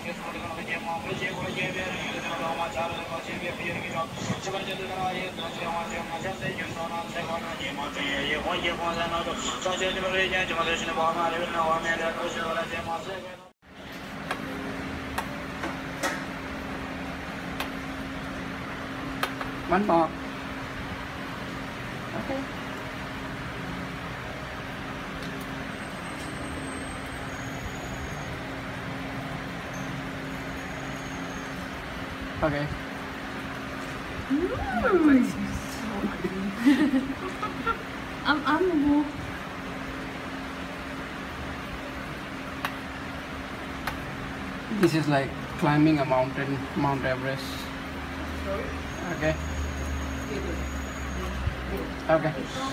One more. Okay. Okay. Momo. This is like climbing a mountain, Mount Everest. Okay. Okay.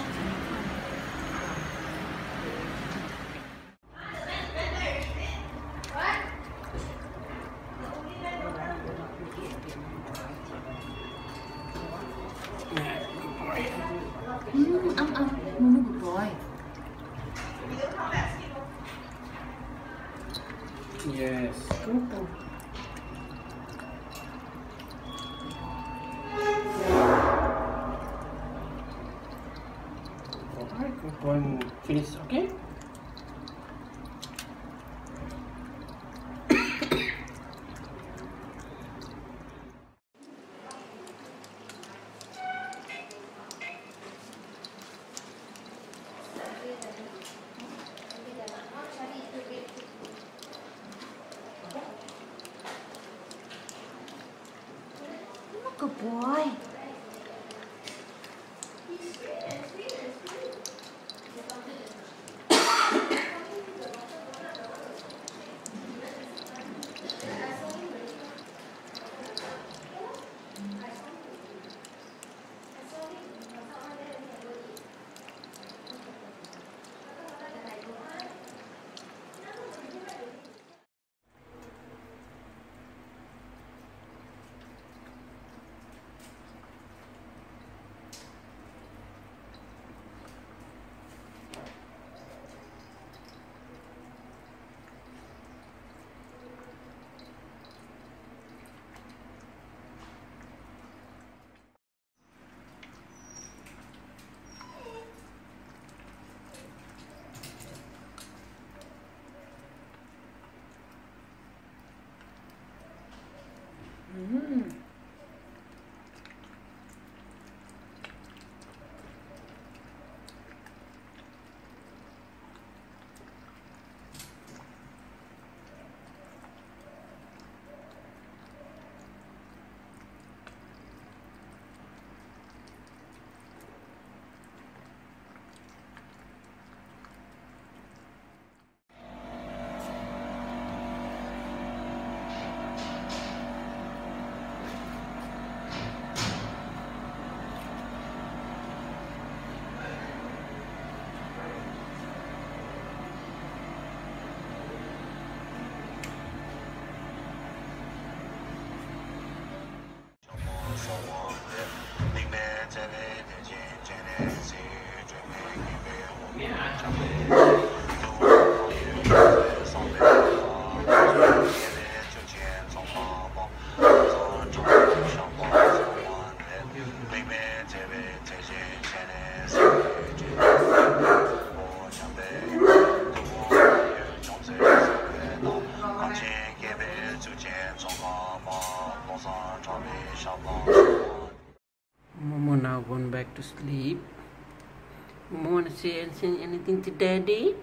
Momo, good boy. Yes. Alright, we're going to finish, okay? Good boy. Momo now going back to sleep. Momo want to say anything to Daddy?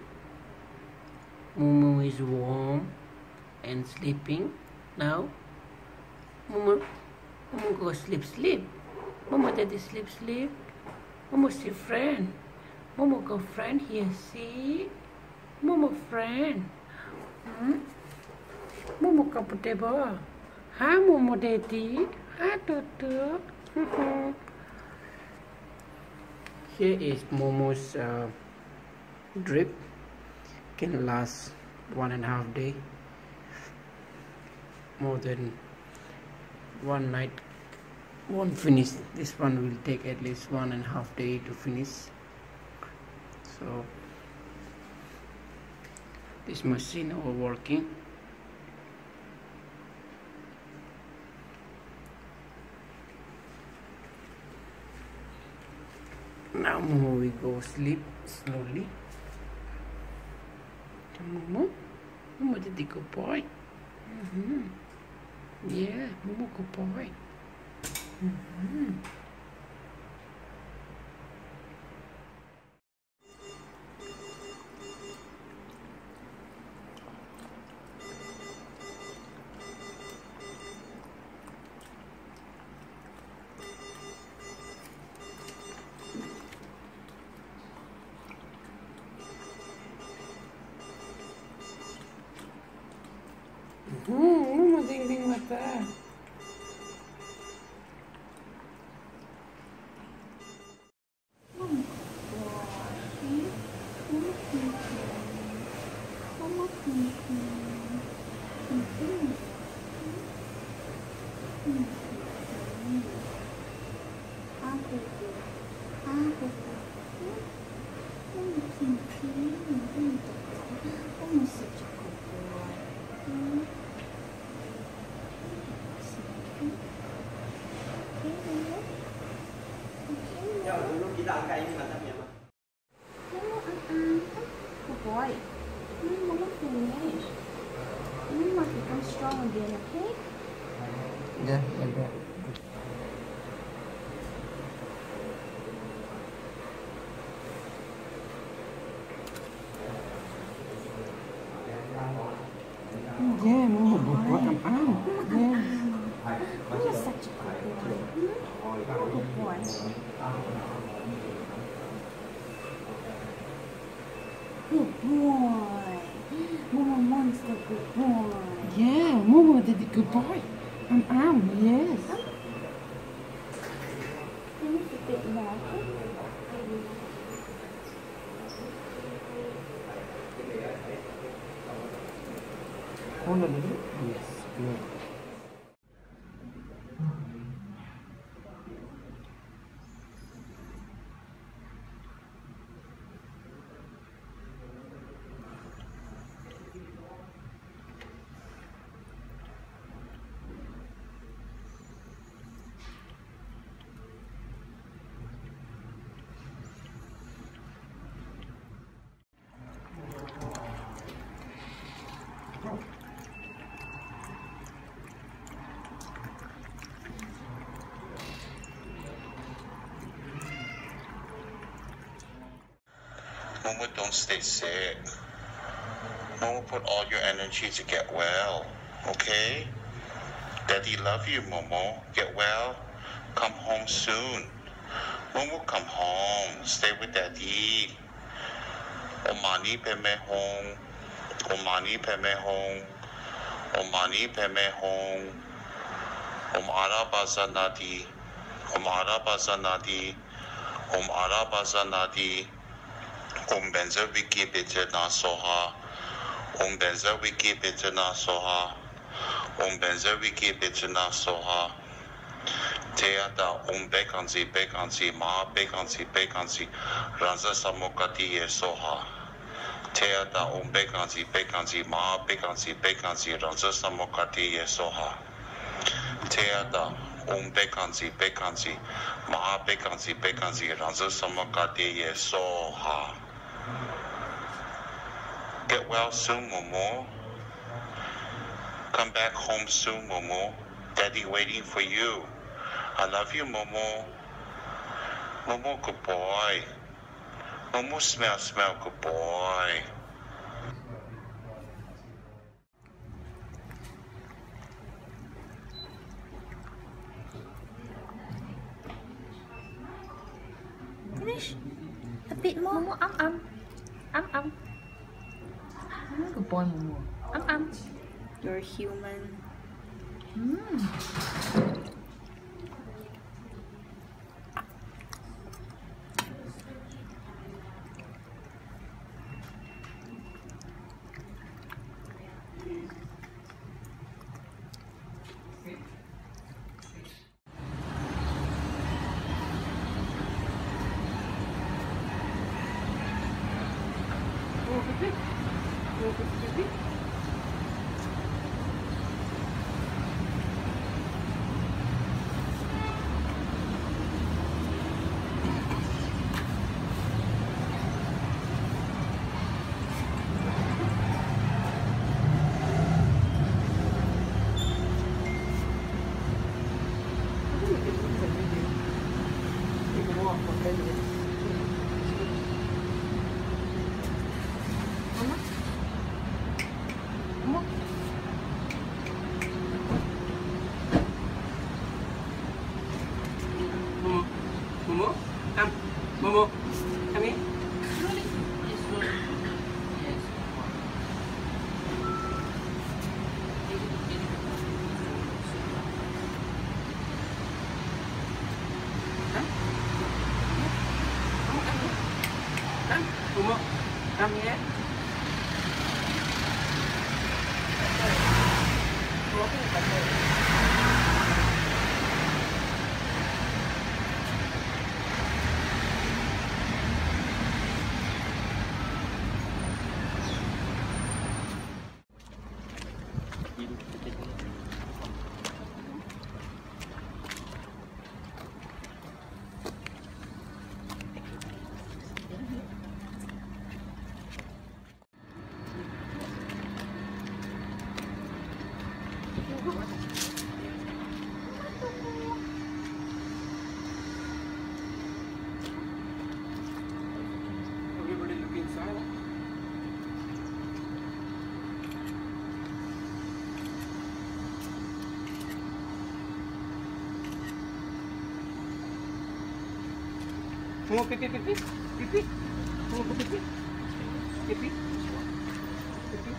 Momo is warm and sleeping now. Momo go sleep. Momo Daddy sleep. Momo see friend. Momo go friend here, see? Momo friend. Momo comfortable. Hi Momo Daddy. Hi Tutu. Here is Momo's drip. Can last 1.5 days. More than one night won't finish. This one will take at least 1.5 days to finish. So this machine all working. Momo will go sleep slowly. Momo, Momo is a good boy. Yeah, Momo good boy. Momo ding ding mata. Good boy. Mama finish. You must become strong again, okay? Yeah, like that. Yeah, Momo good boy. Yeah. You're such a good boy. Good boy. Good boy. Mama Monster, good boy. Yeah, Momo did a good boy. Yes. Finish a bit more, okay? Hold a little. Yes, good. Momo, don't stay sick. Momo, put all your energy to get well, okay? Daddy love you, Momo. Get well. Come home soon. Momo, come home. Stay with Daddy. Omani peme home. Omani peme home. Omani peme home. Omara bazanadi. Omara bazanadi. Omara bazanadi. Om benza wiki bitena soha. Om benza wiki bitena soha. Om benza wiki bitena soha. Teata om bekansi ma bekansi ranza samokati ye soha. Teata om bekansi ma bekansi ranza samokati ye soha. Teata om bekansi ma bekansi ranza samokati ye soha. Get well soon, Momo. Come back home soon, Momo. Daddy waiting for you. I love you, Momo. Momo, good boy. Momo, smell, good boy. Finish. A bit more. Momo, Good boy, Momo. You're a human. Come here. Everybody look inside. Mau pipi pipi pipi. Mau pipi pipi pipi. Pipi.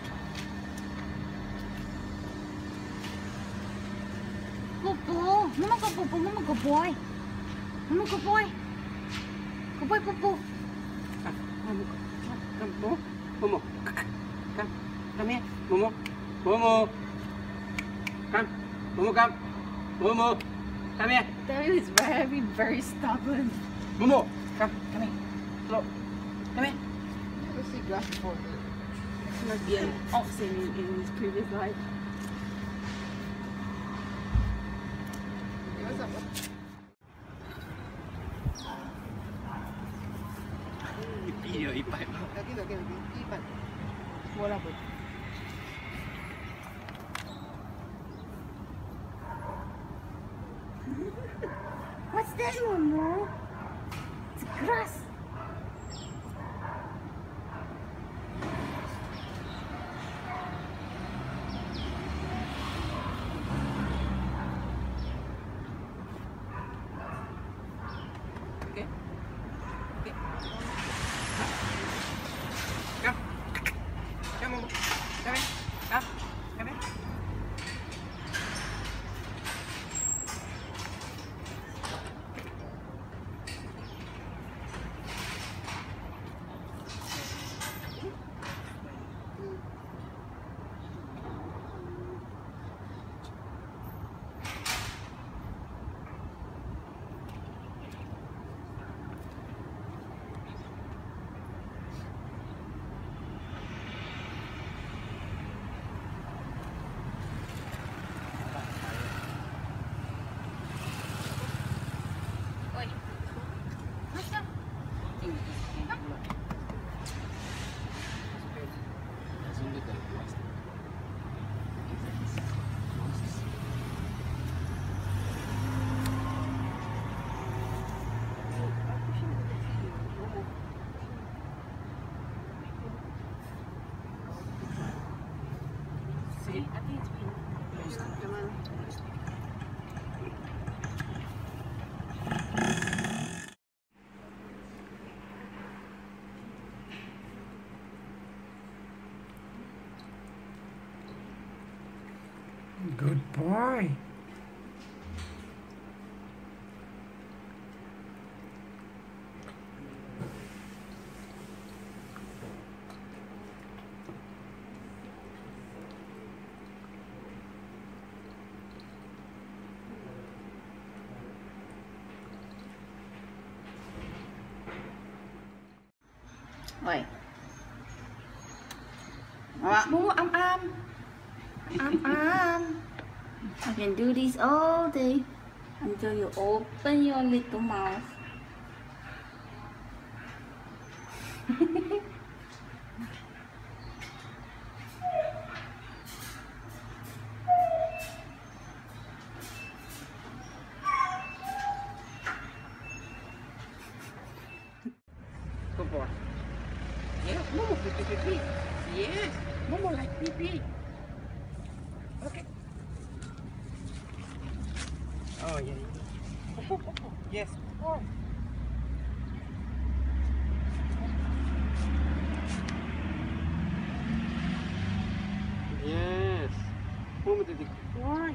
Popo, mama go popo, mama go boy. Mama go boy. Go boy popo. Come, Momo. Momo. Come here. Momo. Momo. Come. Momo, come. Momo. Come here. Daddy is very, very stubborn. Momo. Come here. Look. Come here. Never see grass before. He must be an oxen in his previous life. What's up? Video ipat. Lagi. Ipan. Bola apa? What's that, Momo? It's grass. Okay. Okay. Come. Come, Momo. Come here. Come. Come here. See? I think it's been. Good boy. Oi. Momo, I can do this all day until you open your little mouth. Good boy. Yes, Momo, pee, pee, pee. Yes, Momo like pee, pee. Okay. Oh, yeah. Yes. Oh. Yes. Momo did it. Why?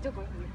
still going for you.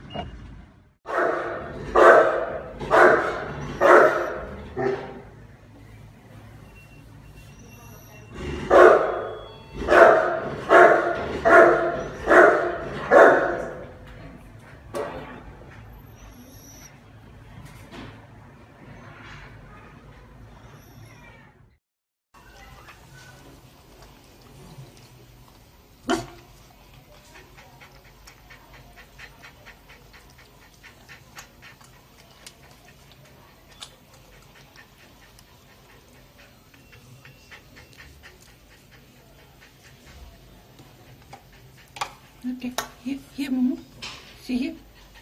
Okay, here, Momo. See here.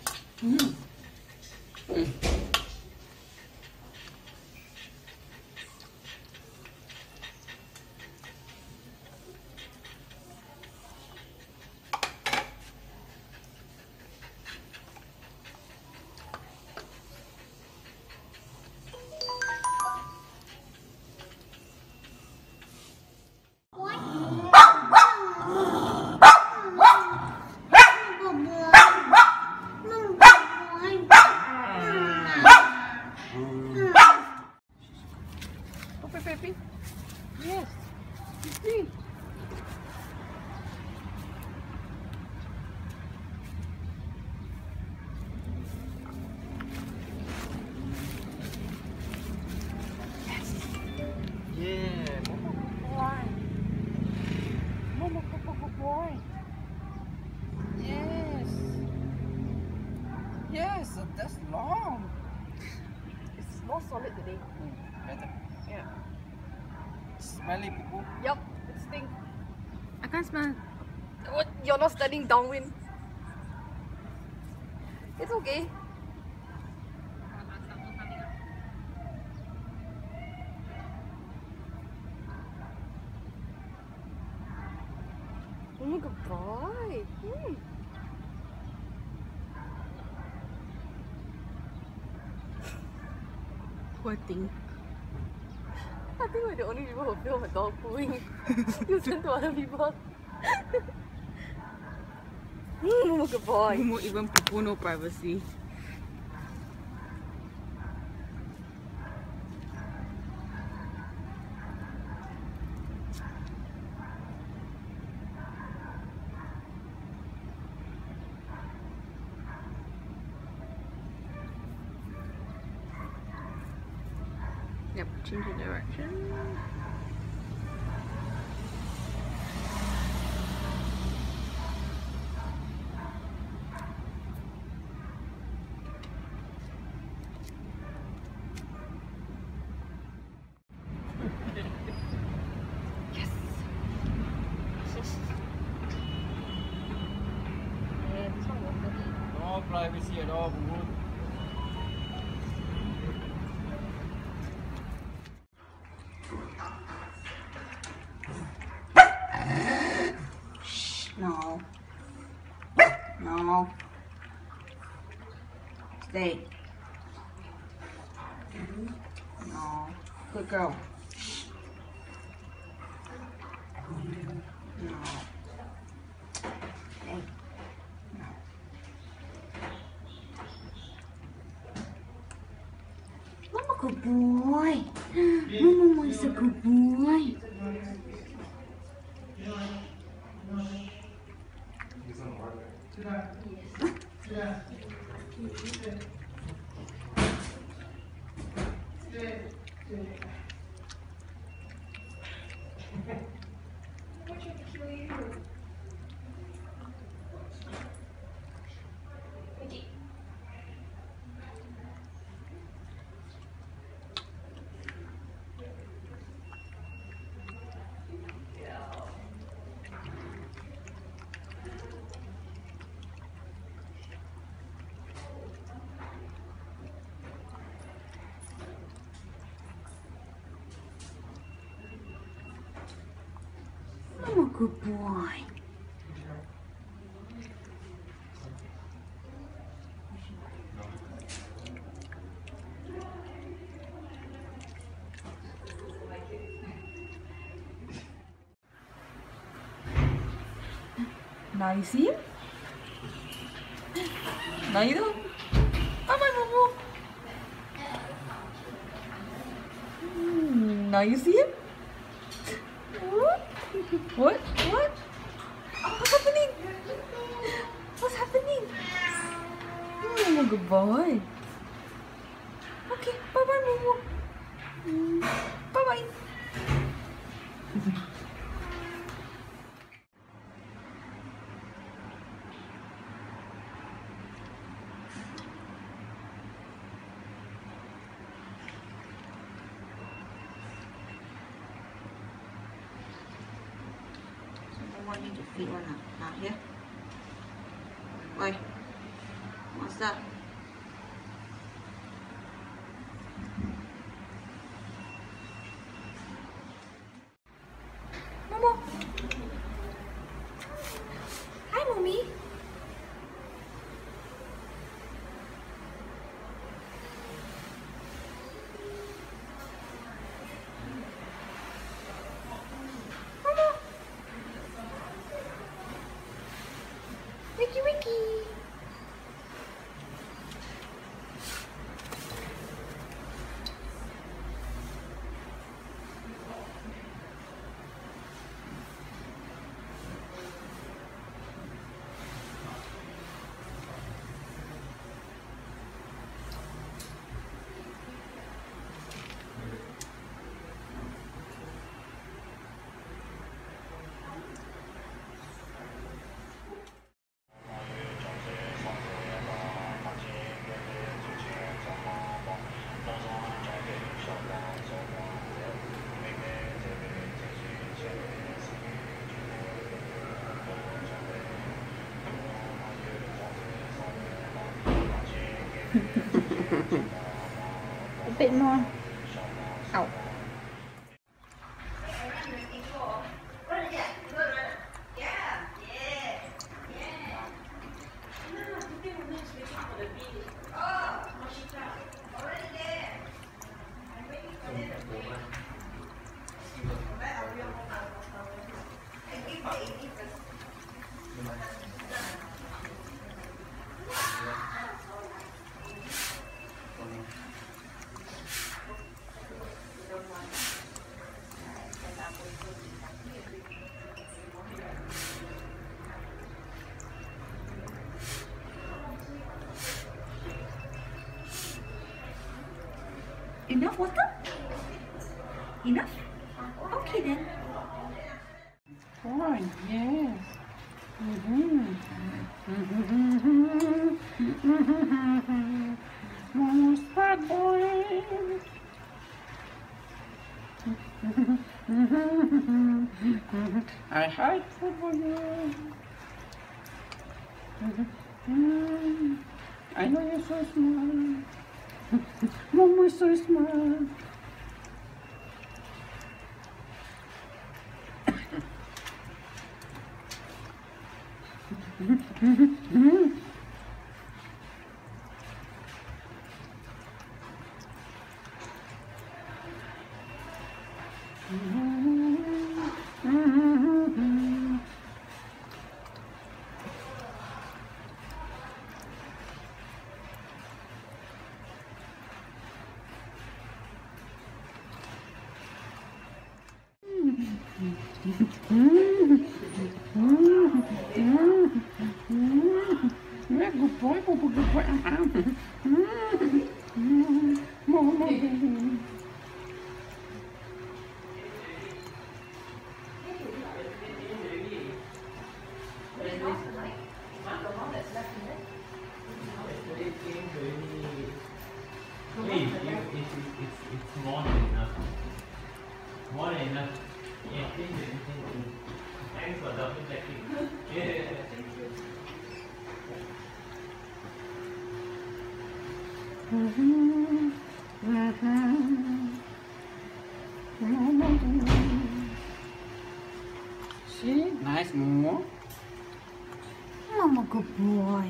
Pepe. Yes. It's me. Yeah, Momo, good boy. Momo, good boy. Yes. Yes, that's long. It's more solid today. Better. Yeah. Smelly poo. Yup, it stinks. I can't smell. What? You're not standing downwind. It's okay. Oh, good boy. Poor thing. I think we're the only people who film a dog pooing. You send to other people. Good boy. Momo even poo, no privacy. Yep, change the direction. Yes. Yeah, this one was dirty. No privacy at all, Momo. No. No. Stay. No. Good girl. No. Stay. No. Mama, good boy. Mama is a good boy. Mama, good boy. Now you see him? Now you do. Bye-bye, Momo. Now you see him? What? What? What's happening? What's happening? Oh, good boy. Okay, bye-bye, Momo. Bye-bye. Want you to feed one now. Now here. Oi. What's that? Momo. Hi, Mommy. Ricky, Ricky. A bit more. Ow. Enough water? Enough? Okay then. Fine, yes. Momo's bad boy. I hide food for you. I know you're so smart. Momo is so smart. Yeah, good boy, good boy, good boy. Momo. Hey, it's more than enough. More than enough. Yeah, thank you. Thanks for double checking. Yeah, thank you. See, nice Momo. Mama, good boy.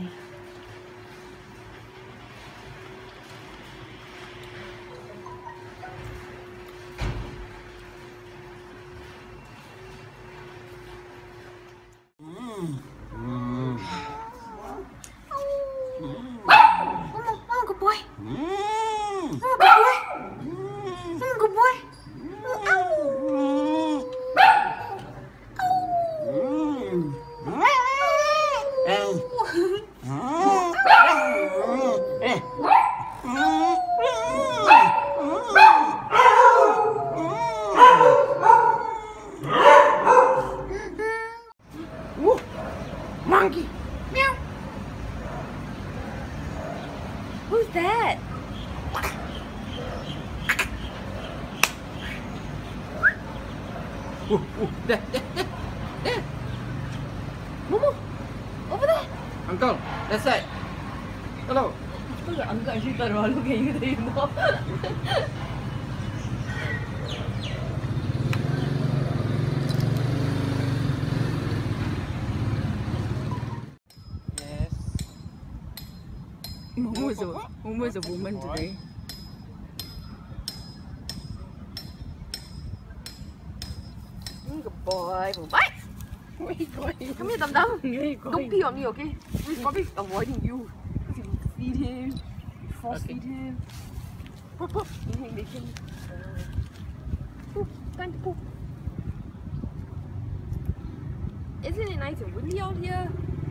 Oh. Monkey. Meow. Who's that? There. Momo, over there. Uncle, that side. Hello. Look at Uncle actually turn around, look at you, there you know. Yes. Momo is a woman today. Good boy. Bye. Where are you going? Come here, Dum Dum. Where are you Don't going? pee on me, okay? He's probably avoiding you. Because you feed him, you force feed him. Poop, poop. Make him. Poop. Time to poop. Isn't it nice and windy out here?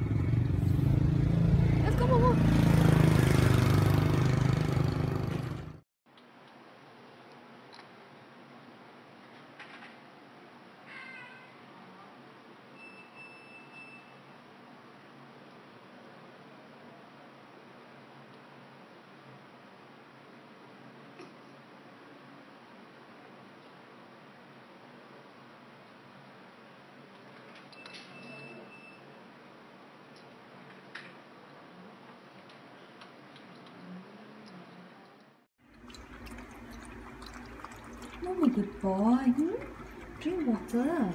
Let's go, Momo. Oh my good boy. Drink water.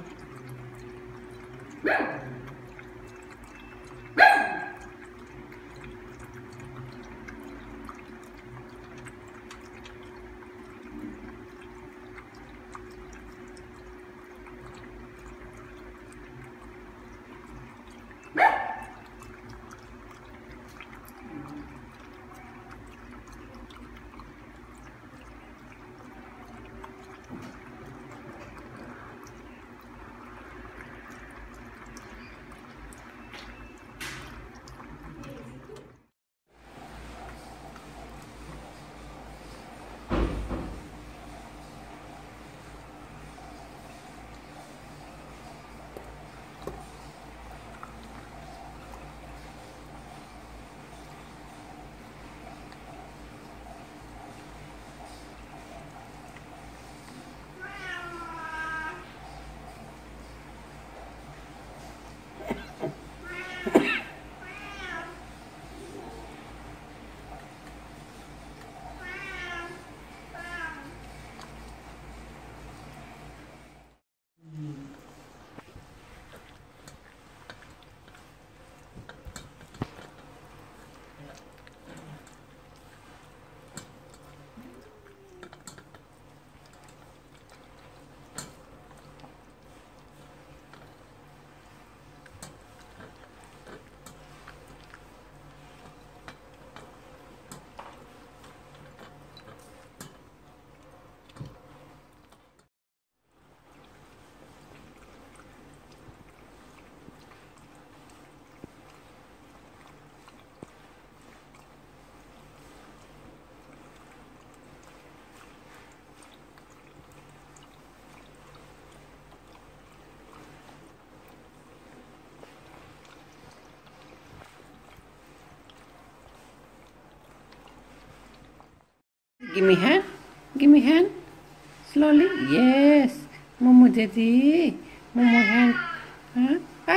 Give me hand. Give me hand. Slowly. Yes. Momo daddy. Momo hand. Huh?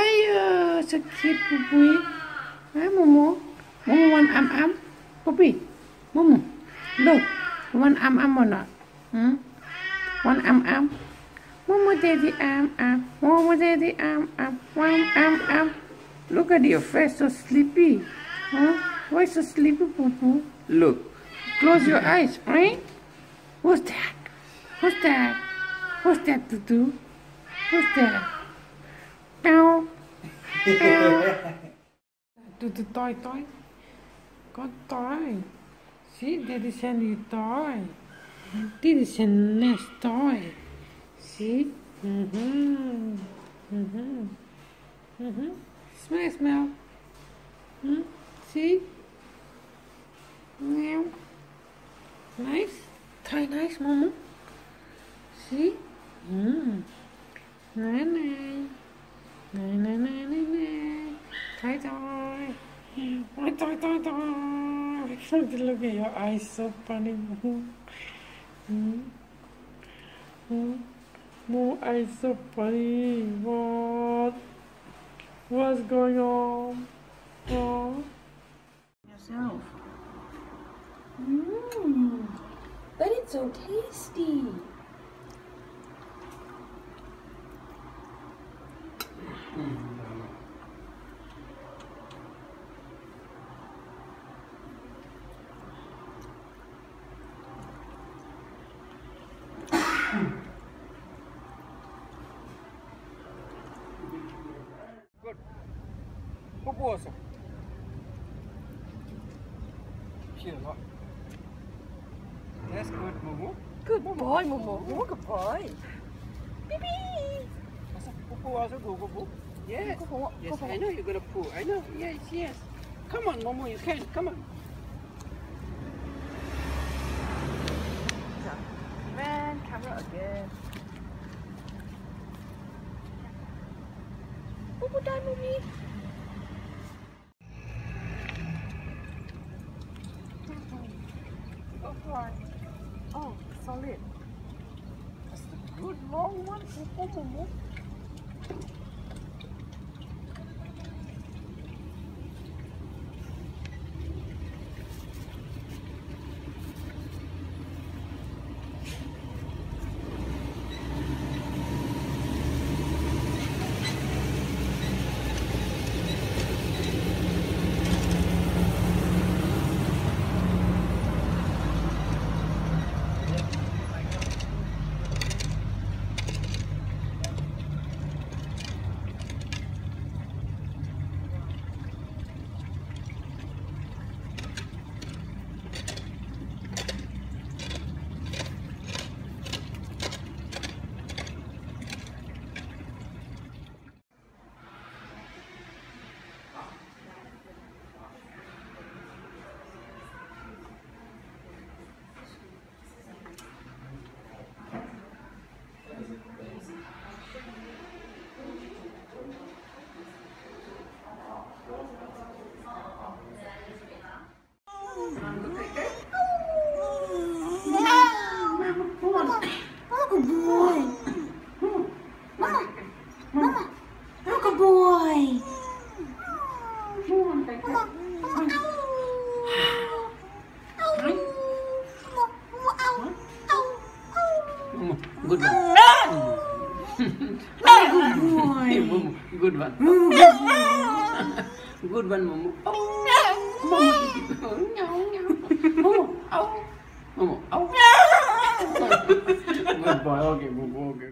Ayo, so cute, Puppy. Huh, Momo? Momo one arm. Puppy. Momo. Look. One arm or not? Hmm? One arm. Momo daddy arm. Momo daddy arm. One arm. Look at your face, so sleepy. Huh? Why so sleepy, Puppy? Look. Close your eyes, right? Who's that? Who's that? Who's that, Tutu? Who's that? Meow. Tutu toy. Got toy. See, Daddy send you toy. Daddy send nice toy. See? Smell. See? Meow. Nice. Toy nice, Momo. See? Nice. Hi, Toy. Hi, Toy, Toy, Toy. Look at your eyes, so funny. More eyes, so funny. What? What's going on? Oh. Yourself. But it's so tasty. Good. Popo also. Here, look. That's good, Momo. Good boy, Momo. Momo, good boy. Baby. Popo also go, Popo. Yes. Go for Yes, I know you're gonna poo. I know. Yes, yes. Come on, Momo, you can. Come on. Man, camera again. Momo, die, Mommy. Oh, solid. That's the good long one, Popo, Momo. Good one. Good one. Good one, Momo. Oh, Momo. Oh, Momo. Oh. Good boy. Okay, Momo. Okay.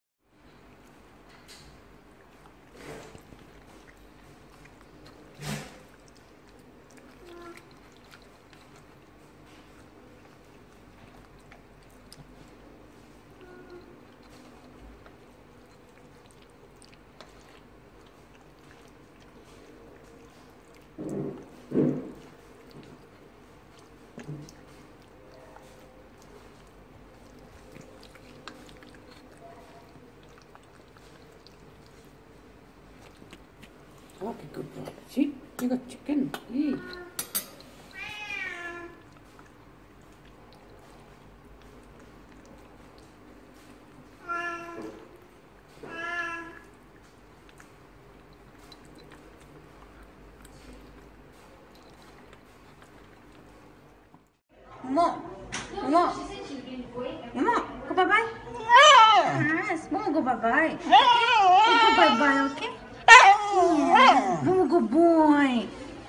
Okay, good boy. See, you got chicken. Eat. Momo. Momo. Momo, go bye-bye. Yes, Momo, go bye-bye. Go bye-bye, okay? Yeah. Momo, good boy.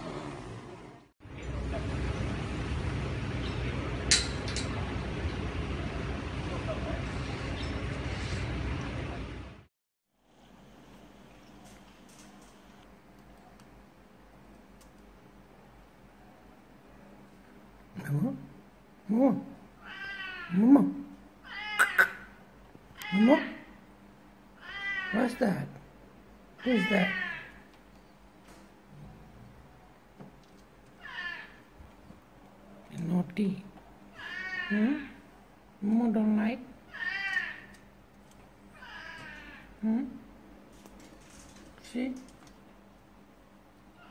Momo. Momo. Momo. Momo. What's that? Who's that? Naughty. Momo don't like. See?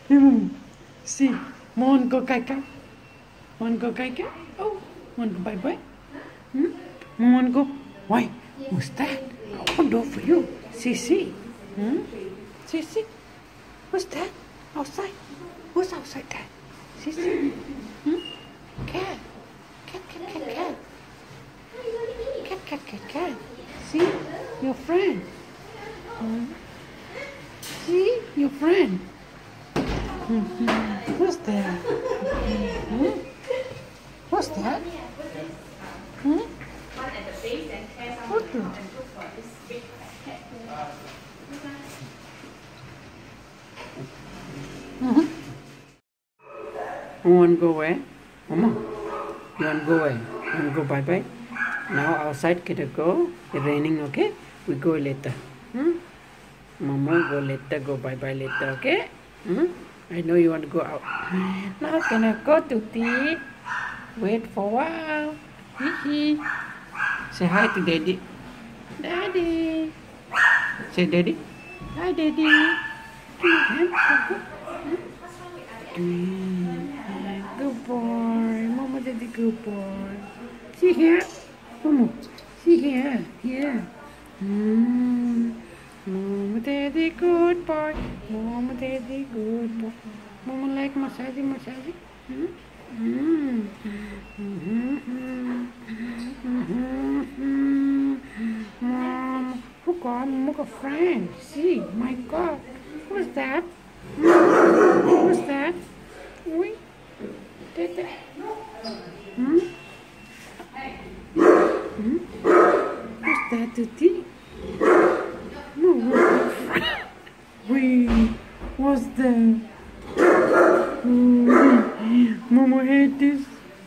See, Mon go kai kai. Mon go kai kai. Oh, Mon go bye bye. Mon go. Why? What's that? I opened door for you. See. See. What's that? Outside. Who's outside that? See. Cat. Cat. See, your friend. See, your friend. What's that? What's that? What the? You want to go where? Mama, you want to go where? You want to go bye-bye? Now outside kita go. It's raining, okay? We go later. Mama go later, go bye-bye later, okay? I know you want to go out. Now can I go to tea? Wait for a while. Hee. Say hi to Daddy. Daddy. Say Daddy. Hi Daddy. Good boy. Mama Daddy good boy. See here. Mama. See here. Here. Mama Daddy good boy. Mama Daddy good boy. Mama like massaging. Mom, look on, look a friend. See, my God, what's that? What's that? Wait, what's that, Tuti? No, wait, what's that? Mama had this.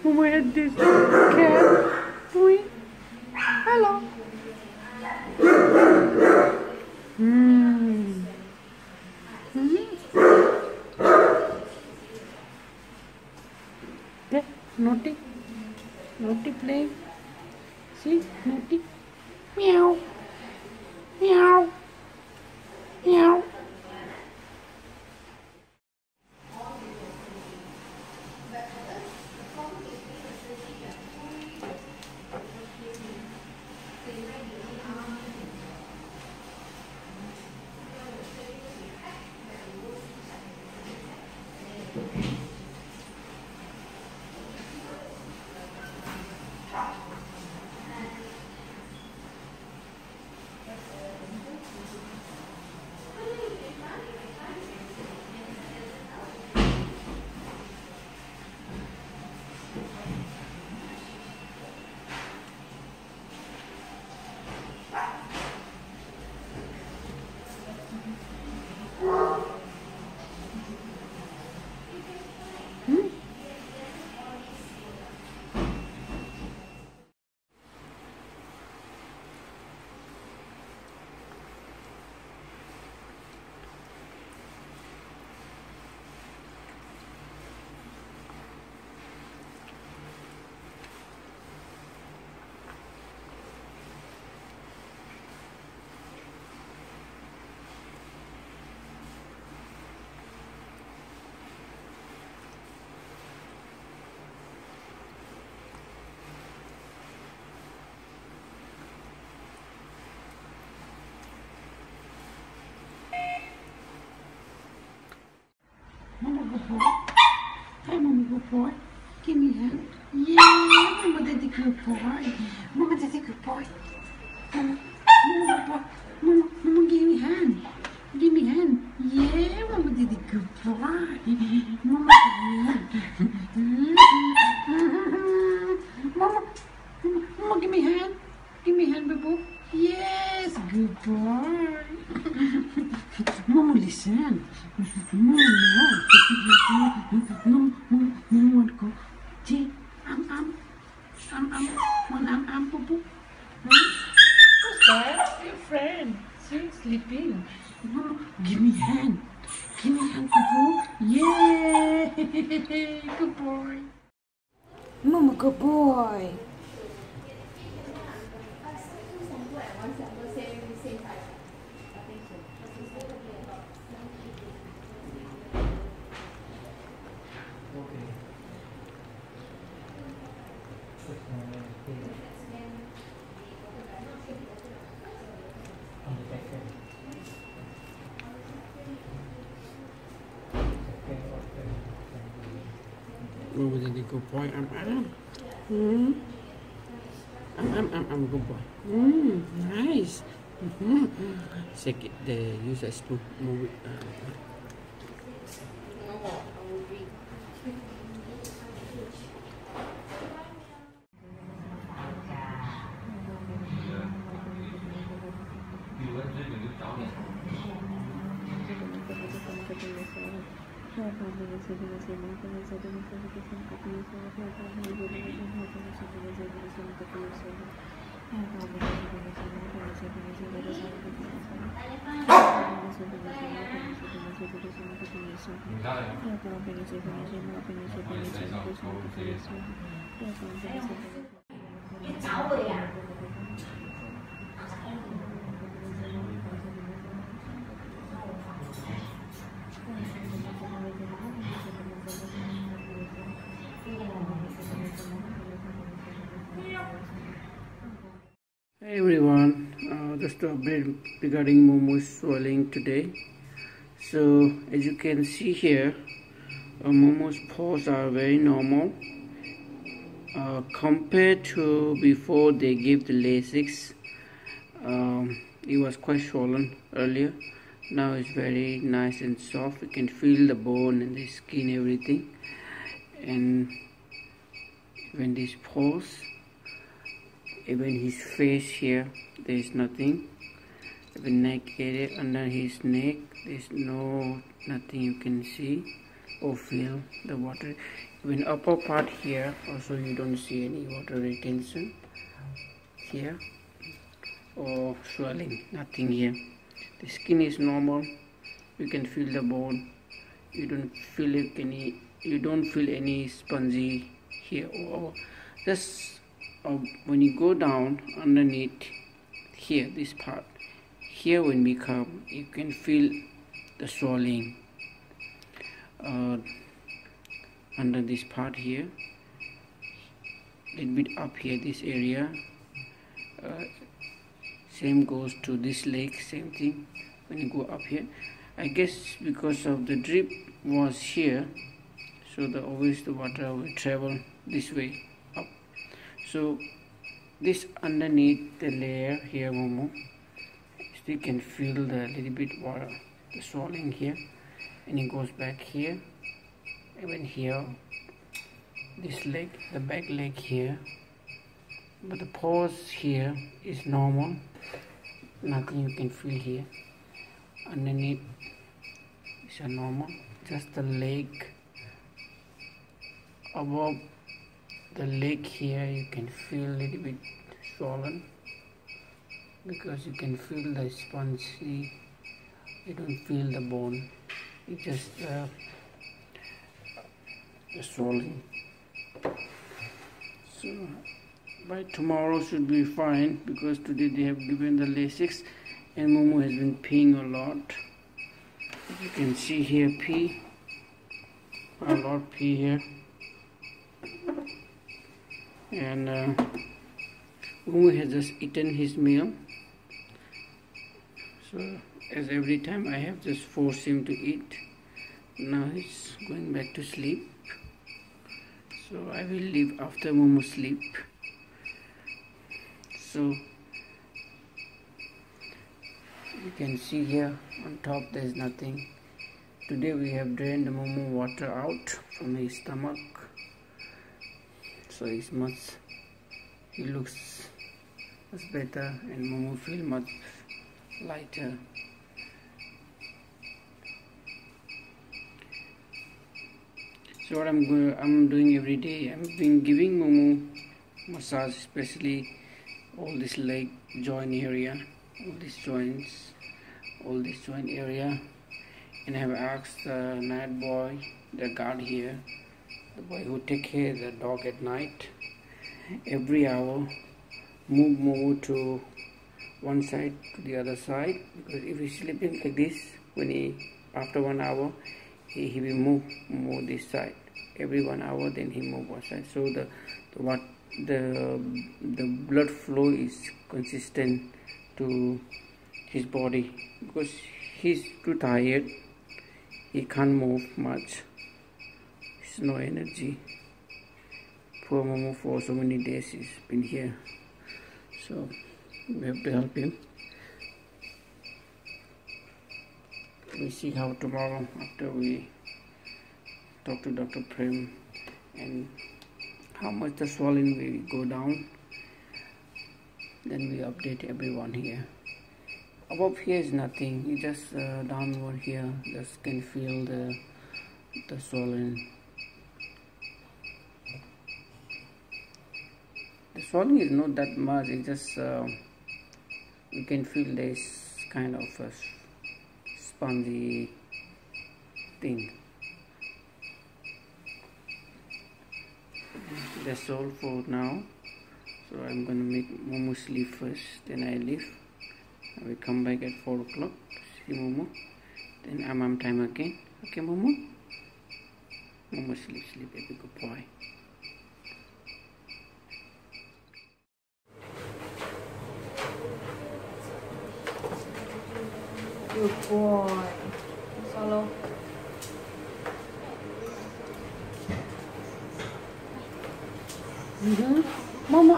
Cat. Wait. Hello. Yeah, naughty play. See, naughty. Meow. Mama good boy. Hi, Mama good boy. Give me a hand. Yeah, Mama Daddy good boy. Mama Daddy good boy. Mama good boy. Mama give me a hand. Yeah, Mama Daddy good boy. Mama give me a hand. Mama give me a hand. Baby. Yes, good boy. Mama listen. Mama want to go. See, I'm Boo. What's that? Your friend. See, sleeping. Mama, give me a hand. Boo. Yeah, good boy. Mama, good boy. Momo Daddy, good boy. Good boy. Nice. Shake it. Use a spoon. Move it. Hey everyone, just to update regarding Momo's swelling today. So as you can see here, Momo's paws are very normal compared to before they gave the Lasix. It was quite swollen earlier. Now it's very nice and soft. You can feel the bone and the skin, everything. And when these paws, even his face here, there is nothing. Even neck area, under his neck, there's nothing you can see or feel the water. Even upper part here, also you don't see any water retention here or swelling, nothing here. The skin is normal. You can feel the bone. You don't feel any spongy here or just. When you go down underneath here, this part here, when we come, you can feel the swelling under this part here, little bit up here, this area. Same goes to this leg, same thing when you go up here. I guess because of the drip was here, so always the water will travel this way up. So this underneath the layer here, Momo, you can feel the little bit water, the swelling here, and it goes back here, even here, this leg, the back leg here, but the paws here is normal, nothing you can feel here. Underneath is a normal, just the leg above the leg here you can feel a little bit swollen because you can feel the spongy, you don't feel the bone, it's just the swelling. So by tomorrow should be fine, because today they have given the Lasix and Momo has been peeing a lot. You can see here pee, a lot pee here. And Momo has just eaten his meal, so as every time I have just forced him to eat. Now he's going back to sleep, so I will leave after Momo sleep. So you can see here on top there is nothing. Today we have drained the Momo water out from his stomach. So he looks much better and Momo feel much lighter. So what I'm doing every day, I've been giving Momo massage, especially all this leg joint area, all these joints, all this joint area, and I have asked the night boy, the guard here, the boy who take care of the dog at night, every hour move Momo to one side to the other side, because if he's sleeping like this, after 1 hour he will move this side every 1 hour, then he move one side, so the blood flow is consistent to his body, because he's too tired, he can't move much, there's no energy. poor Momo for so many days. He's been here, so we have to help him. We see how tomorrow, after we talk to Dr. Prem, and how much the swelling will go down. Then we update everyone here. Above here is nothing. You just downward here, just can feel the swelling. The swelling is not that much. It's just you can feel this kind of a spongy thing. That's all for now. So I'm gonna make Momo sleep first, then I leave. I will come back at 4 o'clock to see Momo. Then I'm time again. Okay, Momo? Momo sleep, baby, good boy. Good boy. Solo. Momo,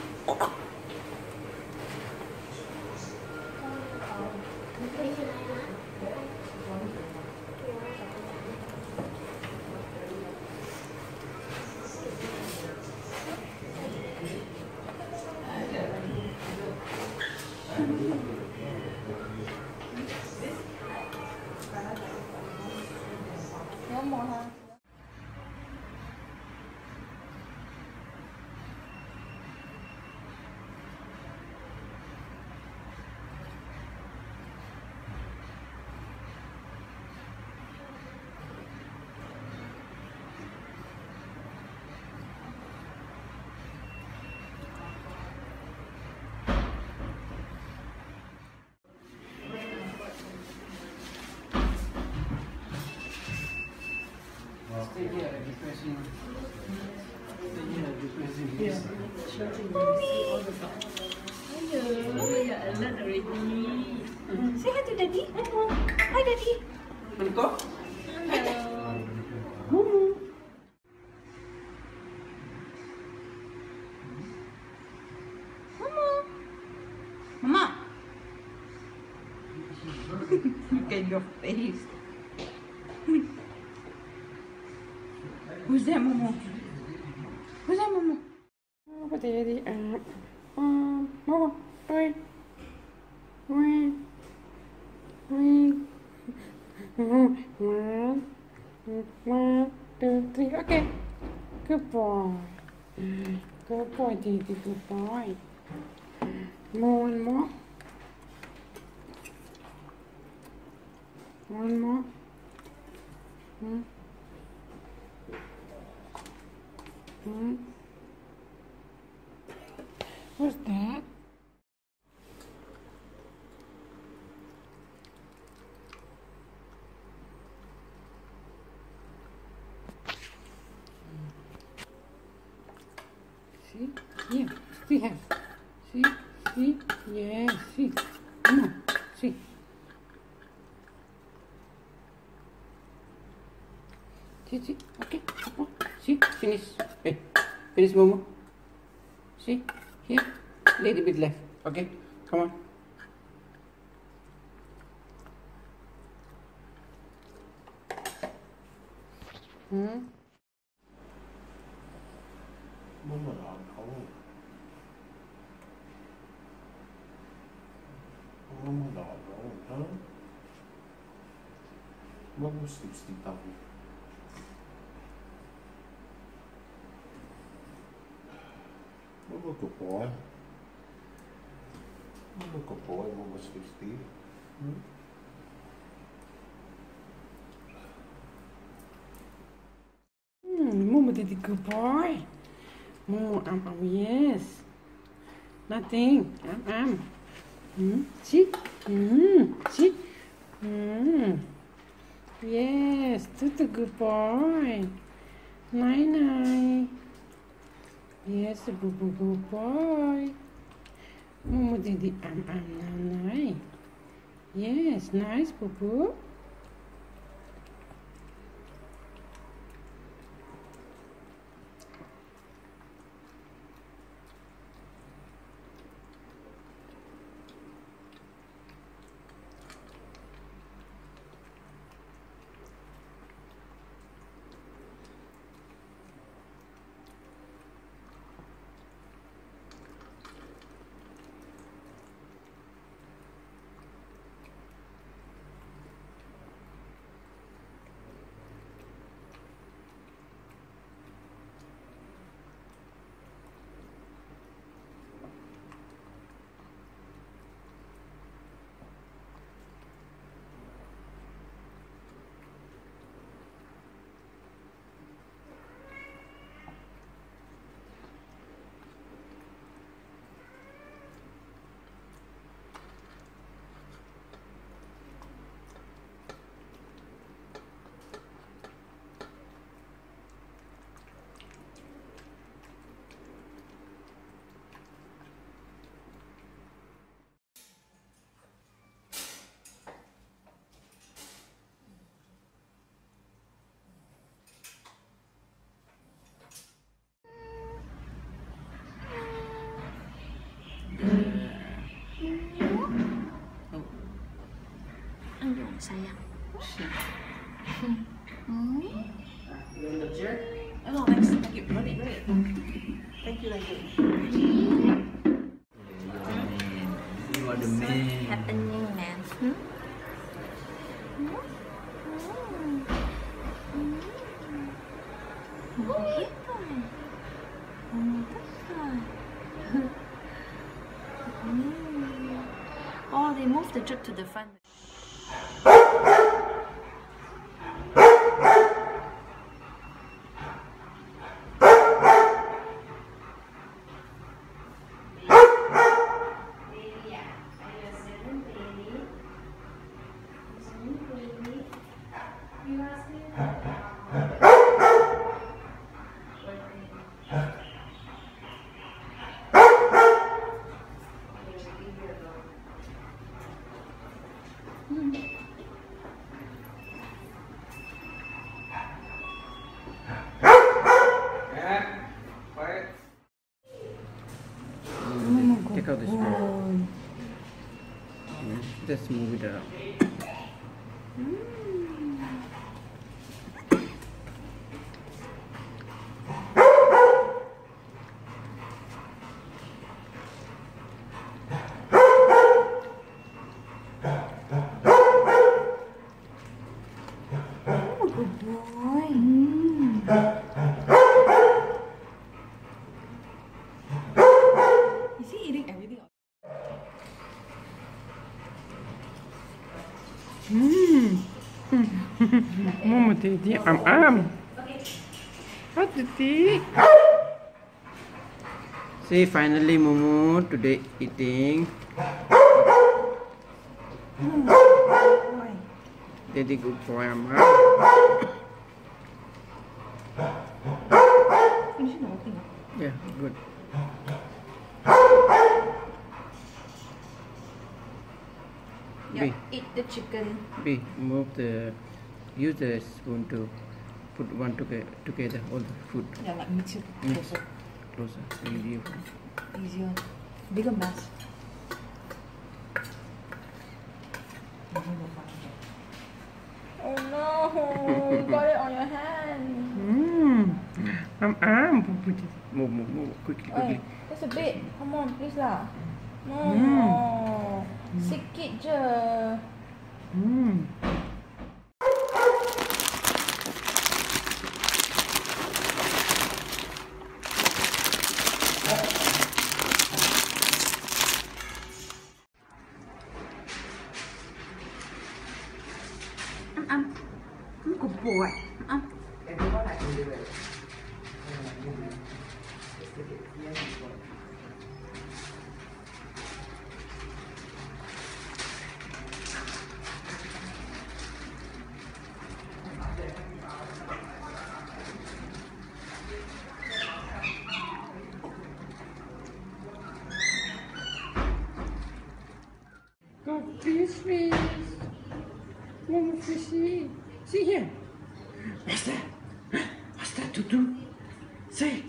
stay here at the pressing. Stay here at the pressing. Yes. Say hi to Daddy. Hi, Daddy. Go. Momo. Mama. Look at your face. Who's that, Momo? Who's that, Momo? Oh, Daddy, Momo, wait. One, two, three. Okay. Good boy. Good boy, Daddy. Good boy. More, one more. One more. What's that? See? Yeah. See here. See? See? Yes. See? Come on. See? See? Okay. Come on. See? Finish. Hey. Finish, Momo. See? Here. Little bit left. Okay. Come on. Momo đỏ khổ. Momo đỏ khổ hả? Momo sleep down. Momo good boy. Momo good boy. Momo sleep. Momo did a good boy. Momo, yes. Nothing. See? See? Yes, that's a good boy. Night. Yes, a good boy. Momo did the nice. Yes, nice, boo. You want the jerk? Oh no, thanks. Thank you. Run it, run it. Thank you, thank you. You are the man. Happening, man. Oh, they moved the drip to the front. Take out this one. Just move it around. Good boy. Is he eating everything? Momo Titi, am. What Titi? See, finally Momo today eating. Daddy good boy, am. Finishing the whole thing. Yeah, good. Yeah, eat the chicken. B, move use the spoon to put one together, all the food Yeah, like mix it closer. closer. Easier. Easier. Bigger mass. Oh no, you got it on your hand. Move, quickly. Hey, that's a bit. Come on, please lah. No, sikit je. Good boy. Go fish. Momo fishy. See here. What's that? What's that to do? Say.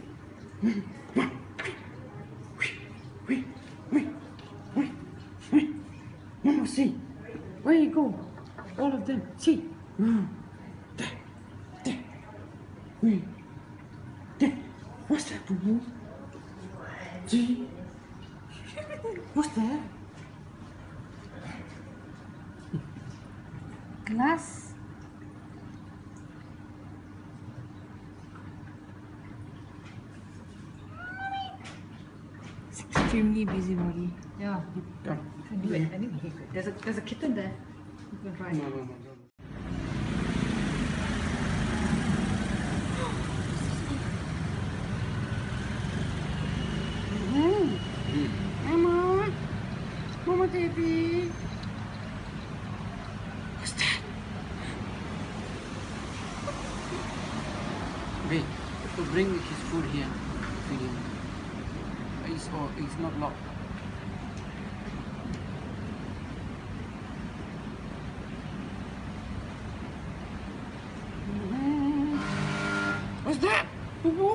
Wait. Momo, see. Where you go? All of them. See. There. Wait. There. What's that, Boo Boo? See? What's that? Glass. It's extremely busybody. Yeah, Come. I knew it. There's a kitten there. You can try. No. Momo baby. What's that? Wait, to bring his food here. Feed him. It's not locked. What's that? Boo-boo?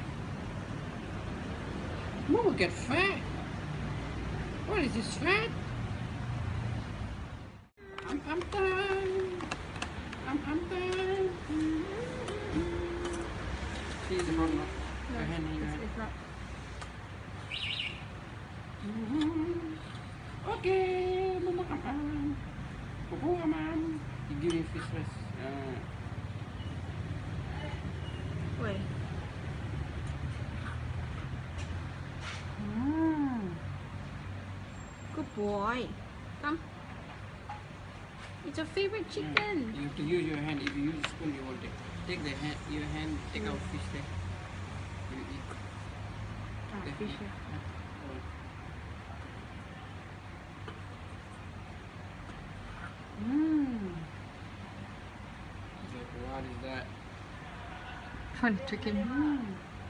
Momo get fat. What is this fat? I'm done. I'm done. See the front now. No, Your hand, your hand. it's not. Okay, Mama Amam. Popo Amam. You give me fish first. Wait. Good boy. Come. It's your favorite chicken. You have to use your hand. If you use a spoon, you won't take. Take the hand. Your hand. Take out fish there. You eat. Ah, The fish. What is that? Fun chicken.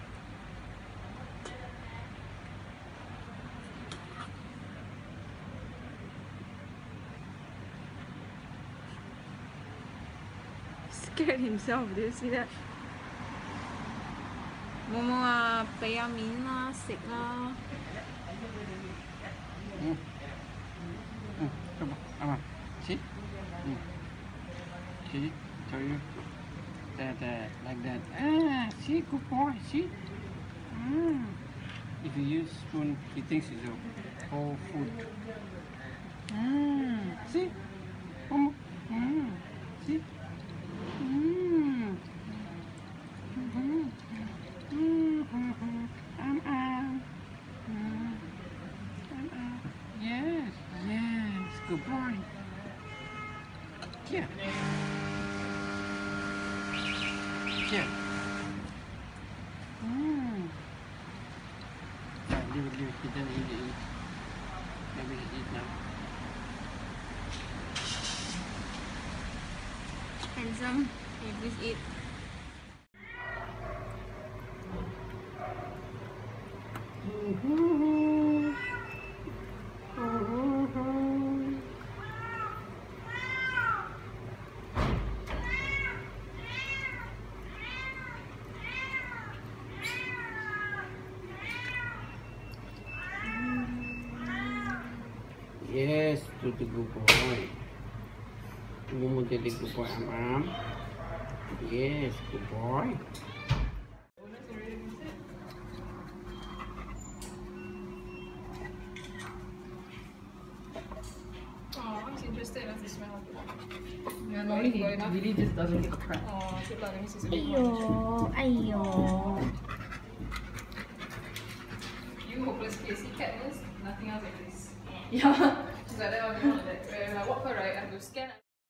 Scared himself. Do you see that? Momo 俾阿面啦，食啦。 Come on, Amam. See? See? Show you. That, like that. Ah, see? Good boy. See? If you use spoon, he thinks it's a whole food. See? See? Yes, yes, good boy. Here. Here. Leave it. He doesn't need to eat. Maybe he eat now. Handsome. Hey, please eat. Yes, to the good boy. Momo jadi good boy, Amam. Yes, good boy. Oh, I'm interested in the smell of it. Yeah, no, he really just doesn't give a crap. Oh, good luck. Let me see some. Ayo. You hopeless case. He Katniss, nothing else like this. Yeah. She's like that on the that. When I walk her right, I have to scan.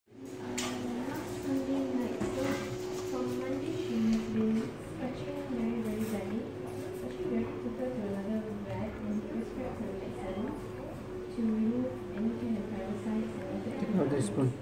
Take out the spoon.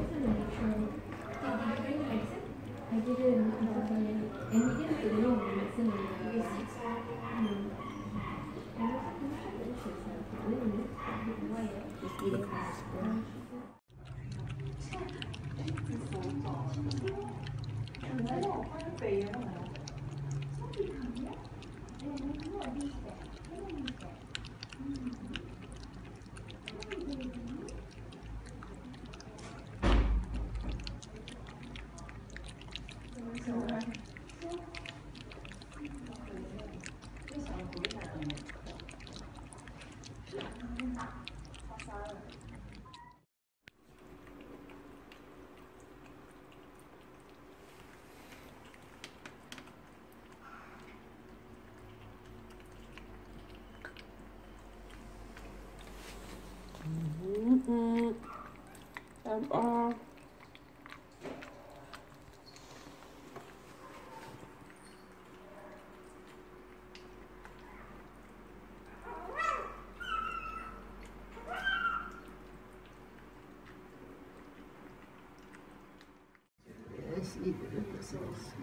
Yes, eat it. This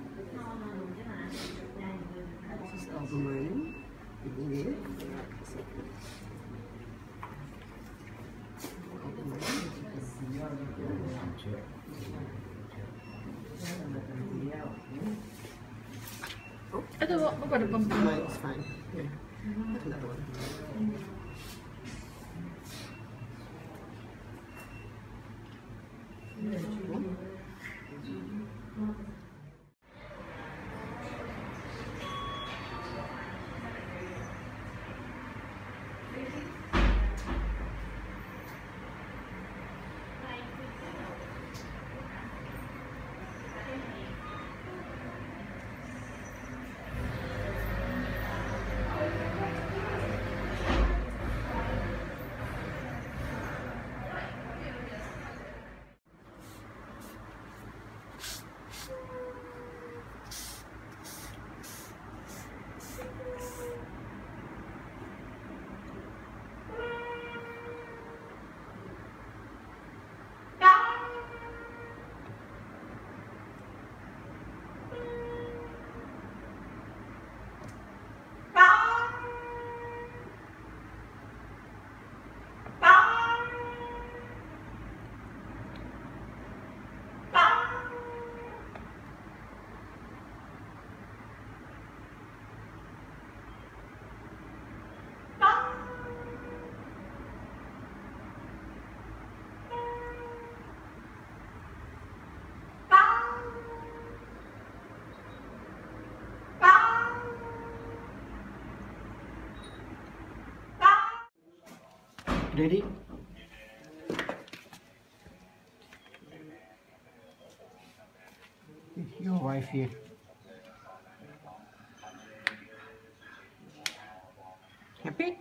is albumin. Ito, pada pembunuh. No, it's fine. Here, another one. Ready? Your wife here. Happy?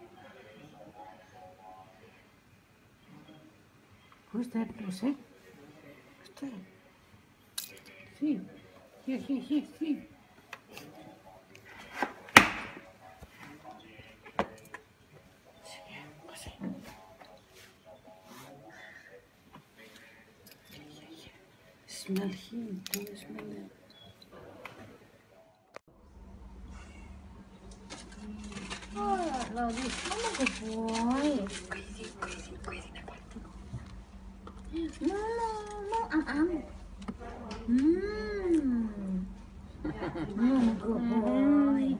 Who's that, Lucy? Who's that? See? Here, see? Smell him. Can you smell him? Oh, lovely. Mama, good boy. Crazy. Mama, Mama, good boy.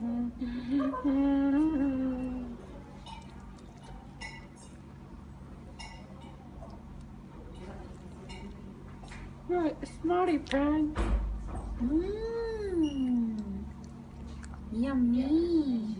Right, smarty pants. Yummy.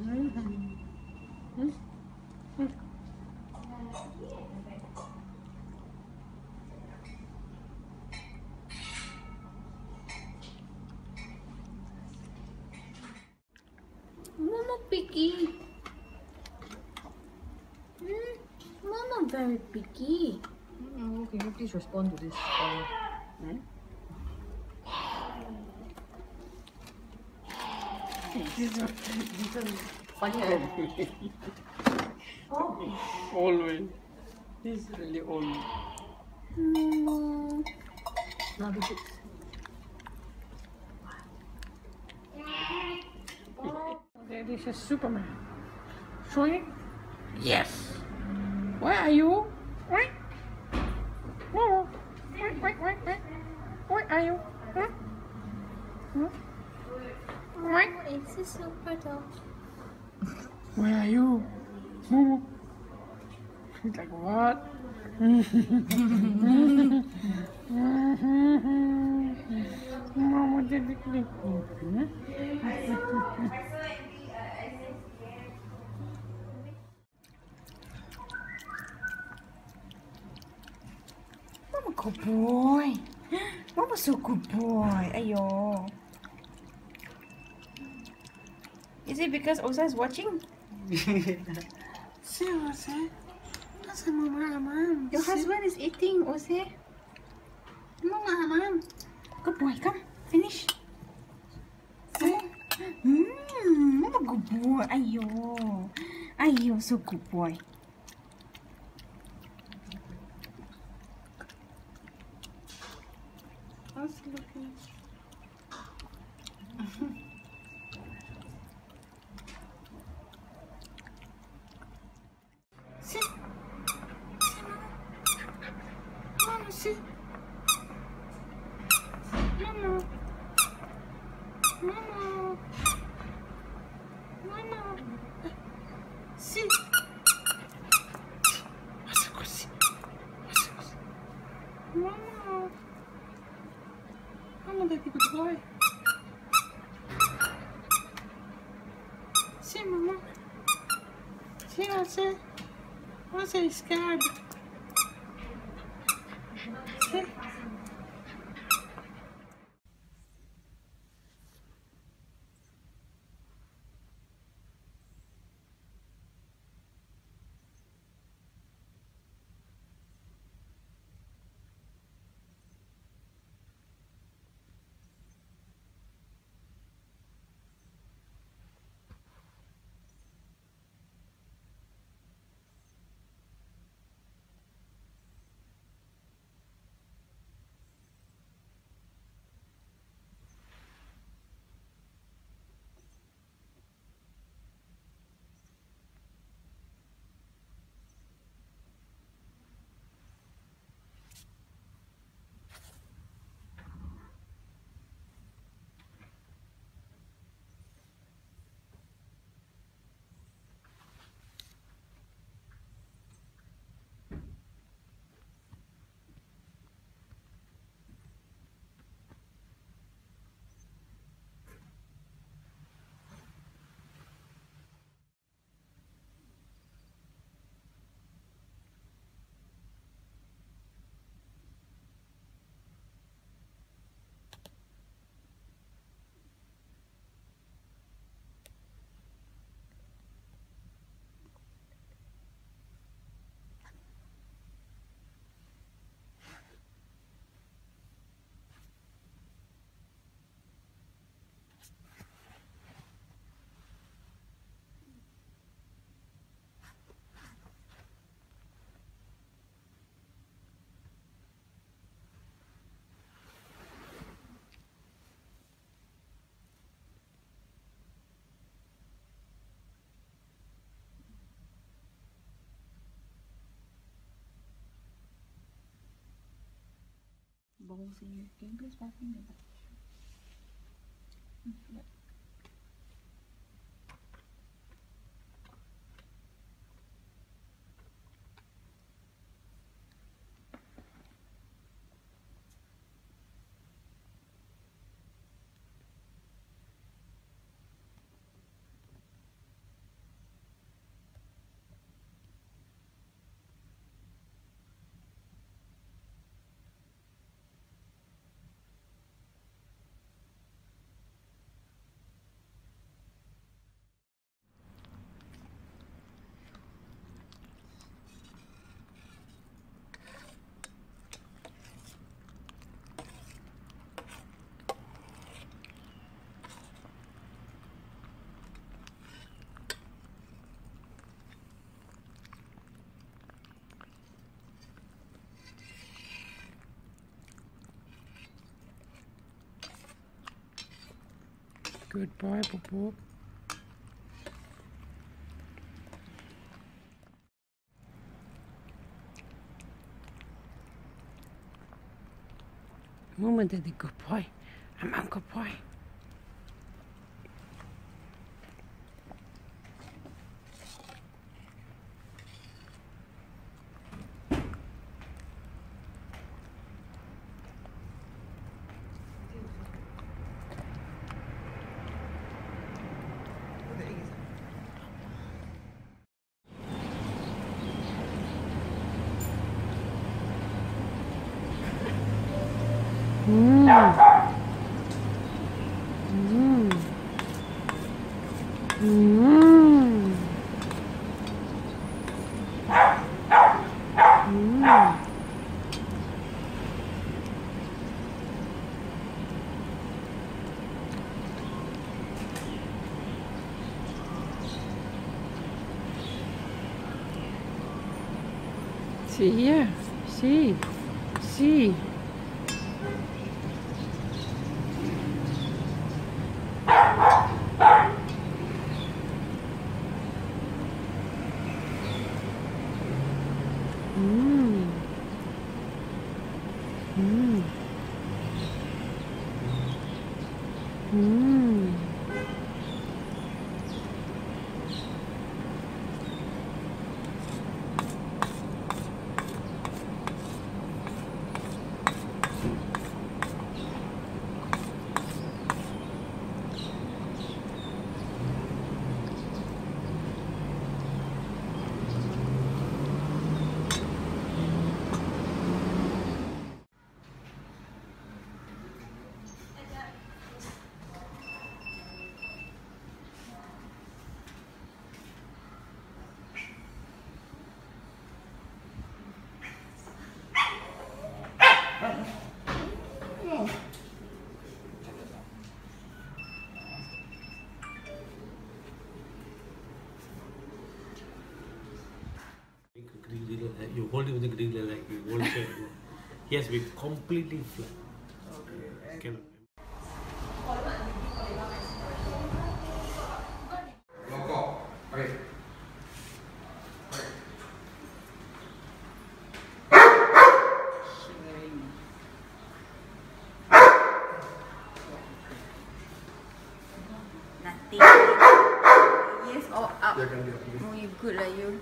Mama picky. Mama very picky. Can you please respond to this? These are Funny. always. This is really old. Lovely chicks. Okay, this is Superman. Swing? Yes. Where are you? Wait. Whoa. Wait. Where are you? Huh? Wait. It's a super dog. Where are you? Momo. He's like, what? Mama did it. Mama good boy. Mama so good boy. Ayo. Is it because Osa is watching? See what I say? That's a mama. Your husband is eating, Ose. Mama. Good boy, come. Finish. Mama good boy. Ayo, so good boy. How's it looking? Sit. Mama, sit. Mama. Sit. Mama. Mama, daddy, good boy. See, Mama. See, Ose is scared. See? balls in you. Can you please pass me that? Yep. Good boy, Popo. Mama Daddy, good boy. I'm a good boy. See here. See. See. You hold it with the grill like you hold it. He has to be completely flat. Okay. Nothing. Yes, oh up. Oh, you good lah you.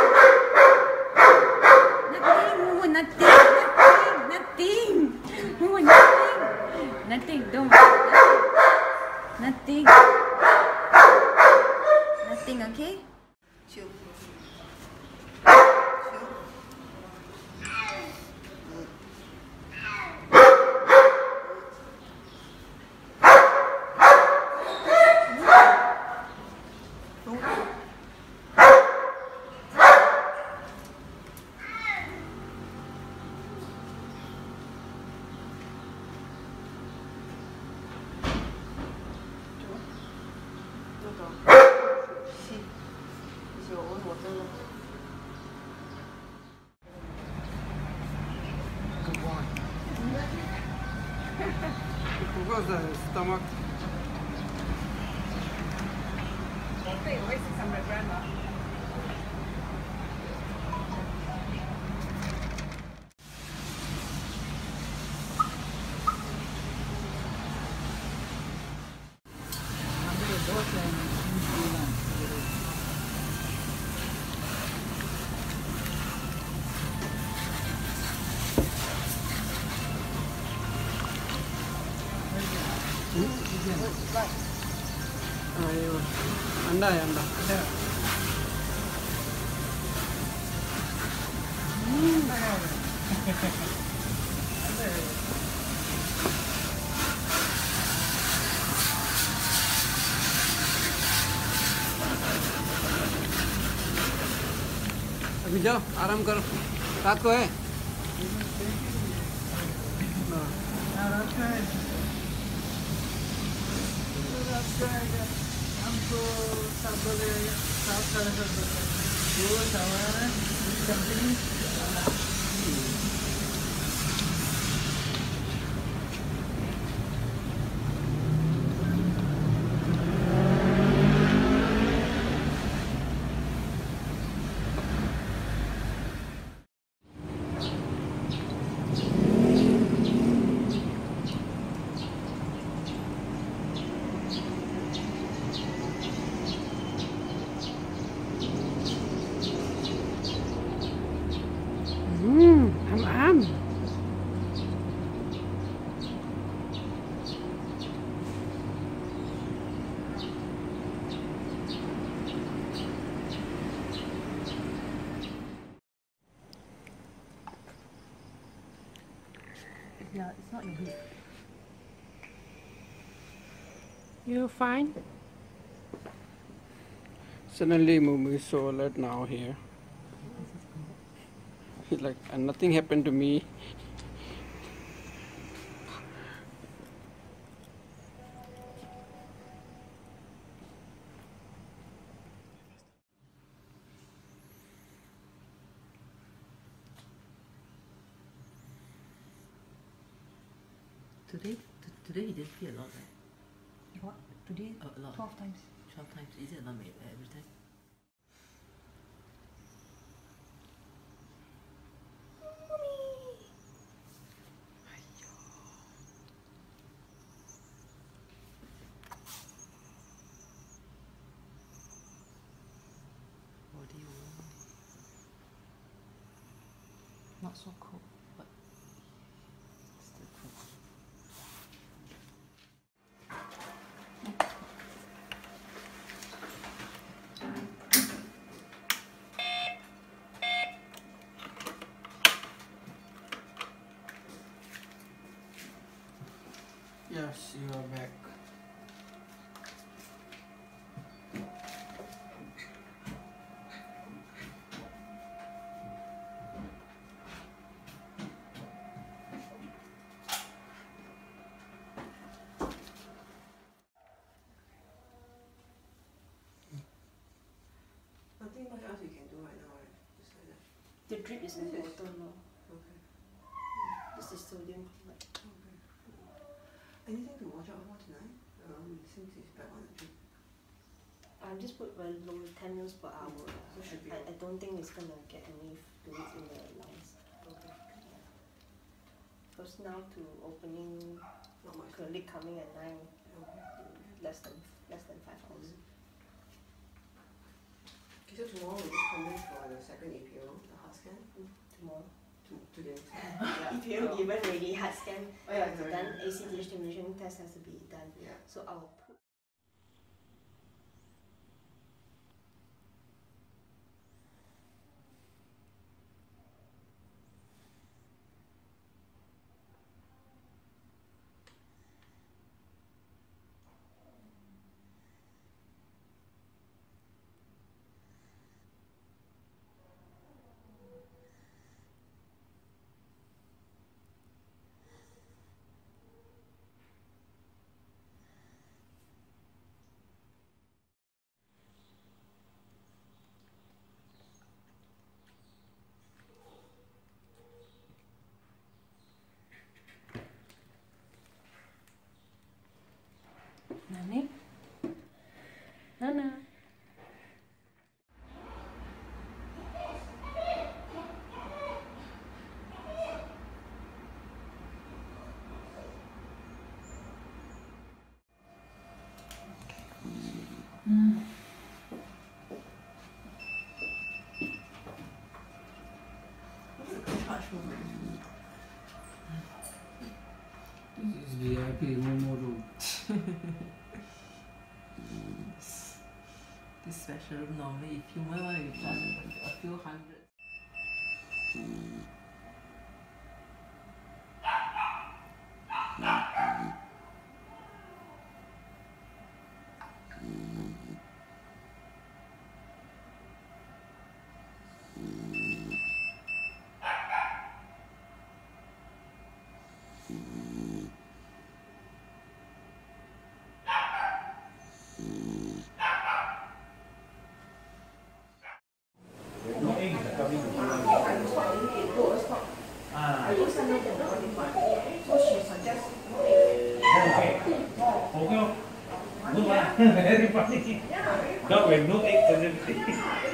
Nothing, nothing. Momo, nothing. Nothing, don't. Nothing. Nothing, okay? Shoo. What's the stomach? Take away 600 grams. अयो अंडा है अंडा अभी जाओ आराम करो रात को है हमको 7 बजे 7 साढ़े 7 बजे रोज हमारा continue I'm. Yeah, it's not your beef. You fine? Suddenly Mumu is so alert now here. He's like, and nothing happened to me. Today he didn't pee a lot, right? What? Today? A lot. 12 times. 12 times. Is it a lot every time? What do you want? Not so cold. What? Still cold. Yes, you are back. Nothing much else you can do right now, right? Just like that. The drip is in the water now. Okay. This is sodium chloride. Okay. Anything to watch out for tonight? Since he's back on the trip. I just put very low, 10 mils per hour. So should be I don't think it's gonna get any fluids in the lungs. okay. Because now to opening, Not much. colleague coming at 9, Okay. less than 5 hours. Okay, so tomorrow we just come in for the second EPO, the heart scan. Tomorrow. Today. If you given already heart scan, Oh yeah, sorry. then ACTH stimulation test has to be done. Yeah. So I'll put. Nani? Nana. This is VIP Momo room. This special room normally, if human one, you charge a few hundred. Very funny. No, when no egg sensitivity.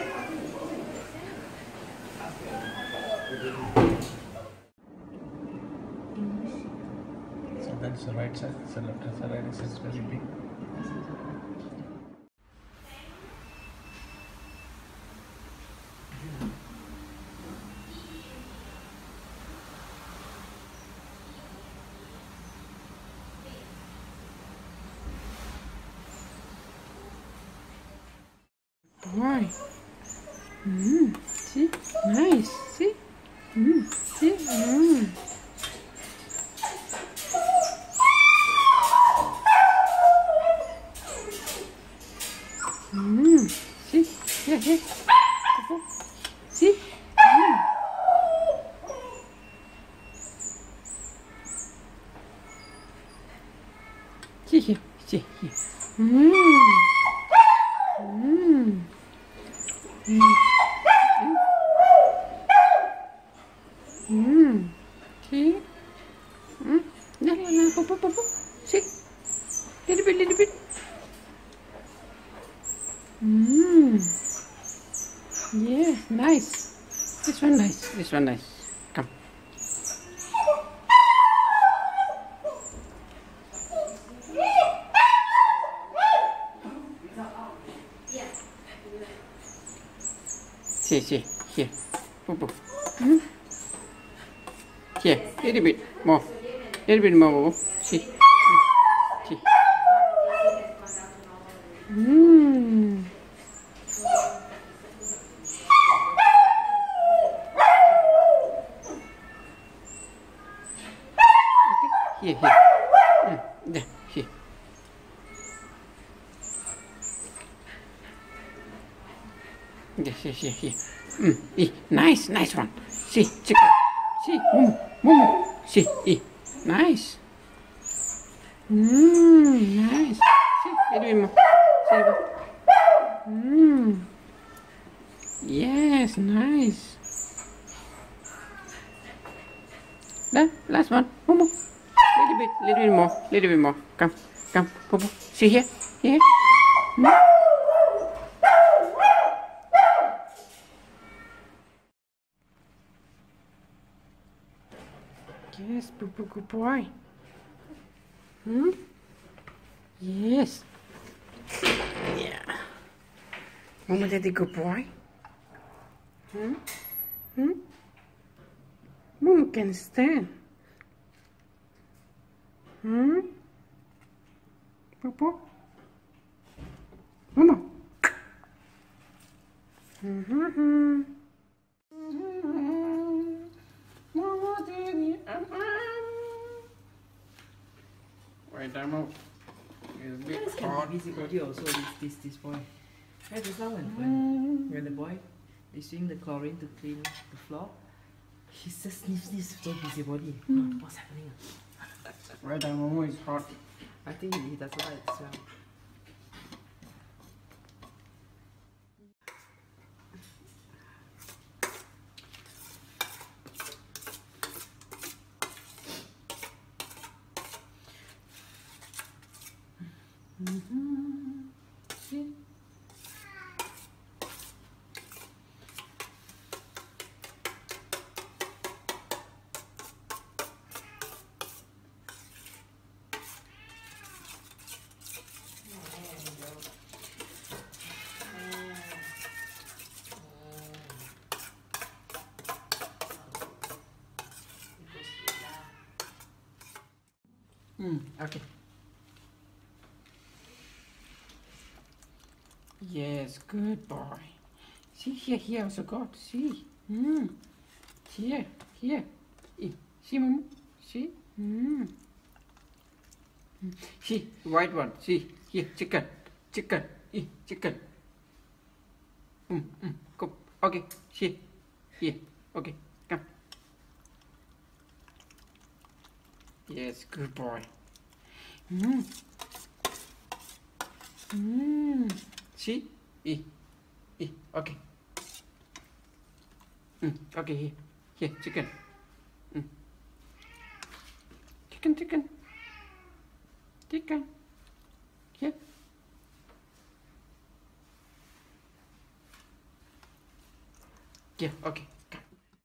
So that's the right side, it's the left side, the right side is very big. Boy. See? Nice. See? See? See? Here, here. See? See here. See here. See? La la la, pop. See? Little bit. Yeah, nice. This one nice. Come. See, here. Pop. Here, little bit more, Bobo. See. See. Here. There, here. Here. Nice one. See, chicken. See, Momo. See, nice. Nice. See, a little bit more. Yes, nice. Last one, Momo. Little bit more. Come, Popo. See here. Yes, Popo, good boy. Yes. Yeah. Momo, Daddy, good boy. Momo can stand. Popo. Momo. Wait, Damo. It's a bit hot. Busybody also, this boy. Hey, just now when the boy is using the chlorine to clean the floor, he just sniffs so busybody. What's happening? Wait, Damo, it's hot. I think he doesn't like it as well. See? Okay. Yes, good boy. See, here also got. See. Here. See, Momo. See. See, white one. See, here, chicken. Chicken. Come. Okay. See. Here. Okay. Come. Yes, good boy. See? Okay. Okay, here, chicken. Chicken. Here. Yeah, okay. Come.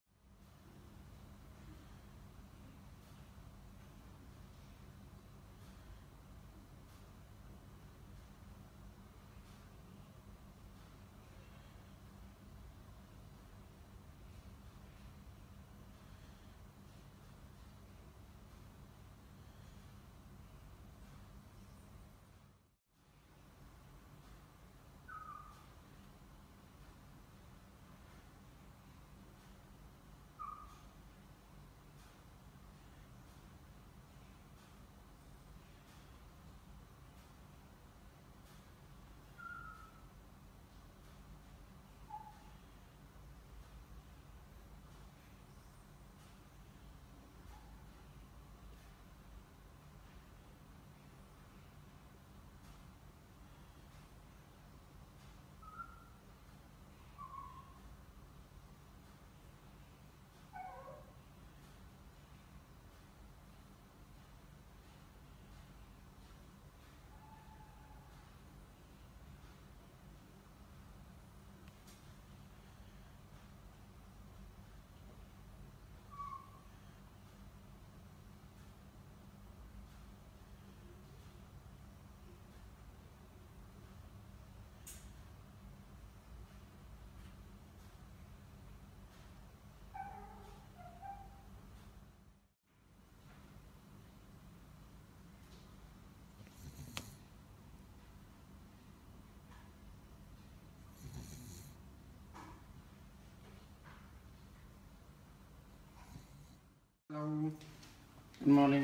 Hello. Good morning.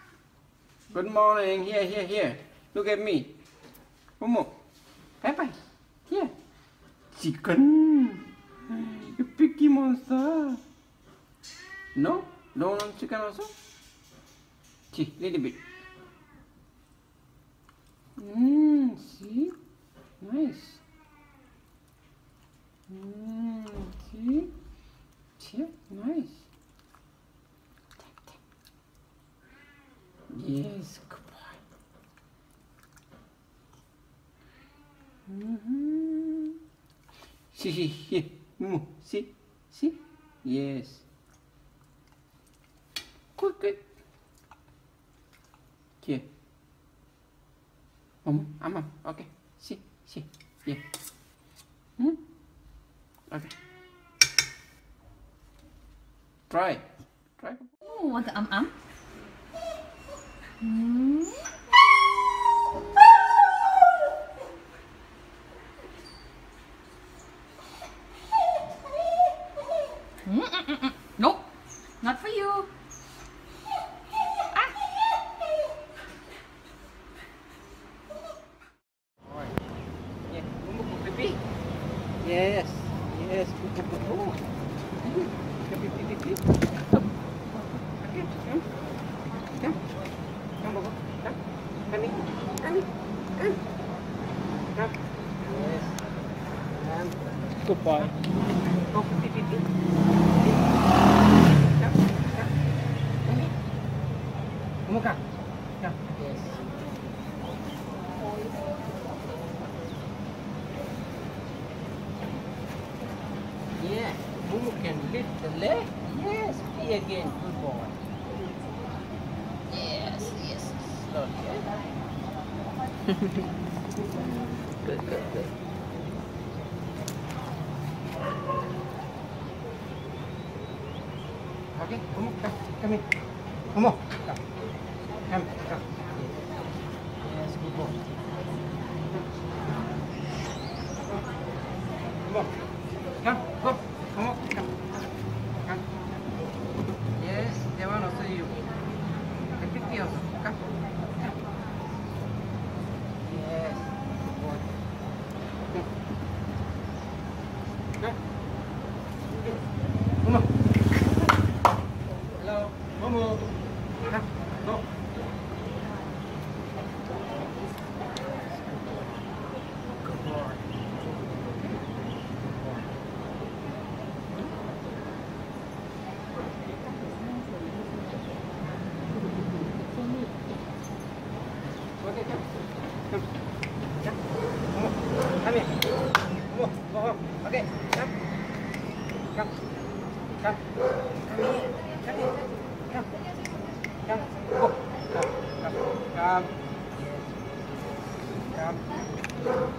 Good morning. Here. Look at me. Momo. Bye. Here. Chicken. You picky monster. No? Don't want chicken also? See, little bit. See? Nice. See? See? Nice. Yes, good boy. See, here. See? Yes. Good. Here. Okay. See. Yeah. Okay. Try. Oh, want the um? Nope, not for you. Yeah. Pipi. Yes. Pipi. Come. Come, Bobo. Come. Come. Yes. Good boy. Go, pipi. Come. Yes. Yeah, Momo can lift the leg. Yes, pee again. Good boy. Yes. Slowly. Good. Okay, Momo, come in. Momo, come. Yes, good boy. here. Momo, Momo. Okay, come. Come. Come. Come here. Come here. Come. Come. Go. Come. Come. Come. Yes. Come.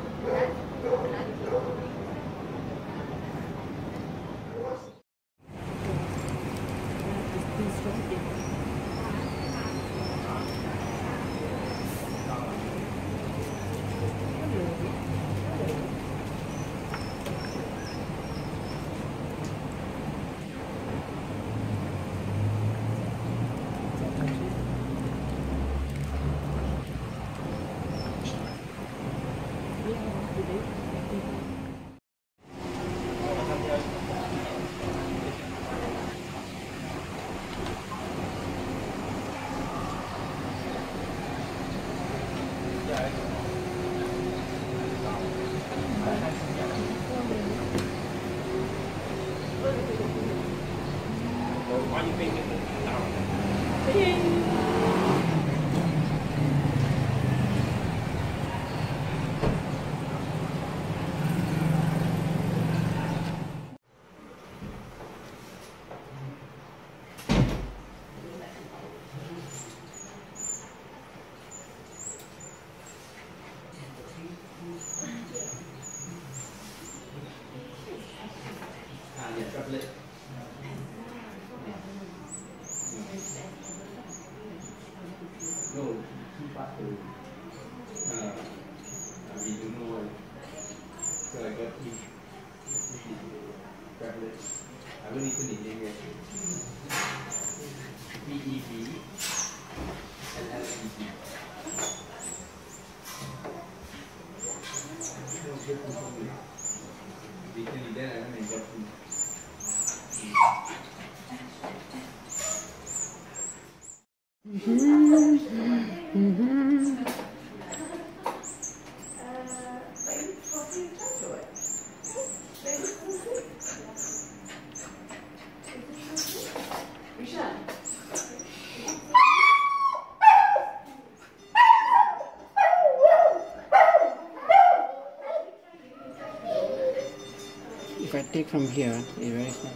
If I take from here, it's very small.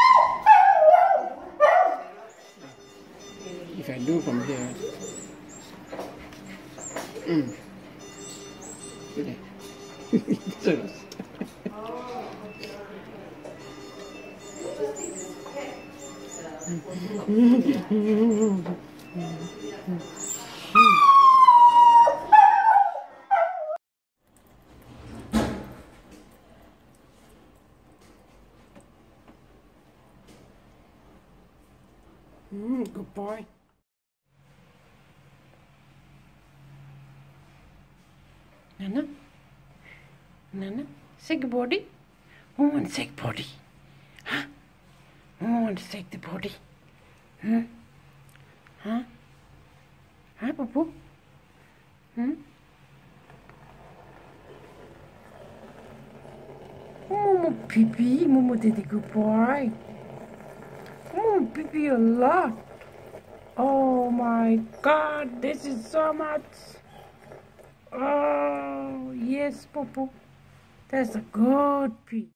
If I do from here, good boy. Nana, Nana, shake body. Who wants shake body? Huh? Who wants to shake the body? Hmm? Huh? Huh, Poo? Hmm? Momo pee-pee, Momo did a good boy. Momo pee-pee a lot. Oh my God, this is so much. Oh, yes, Poo. That's a good pee.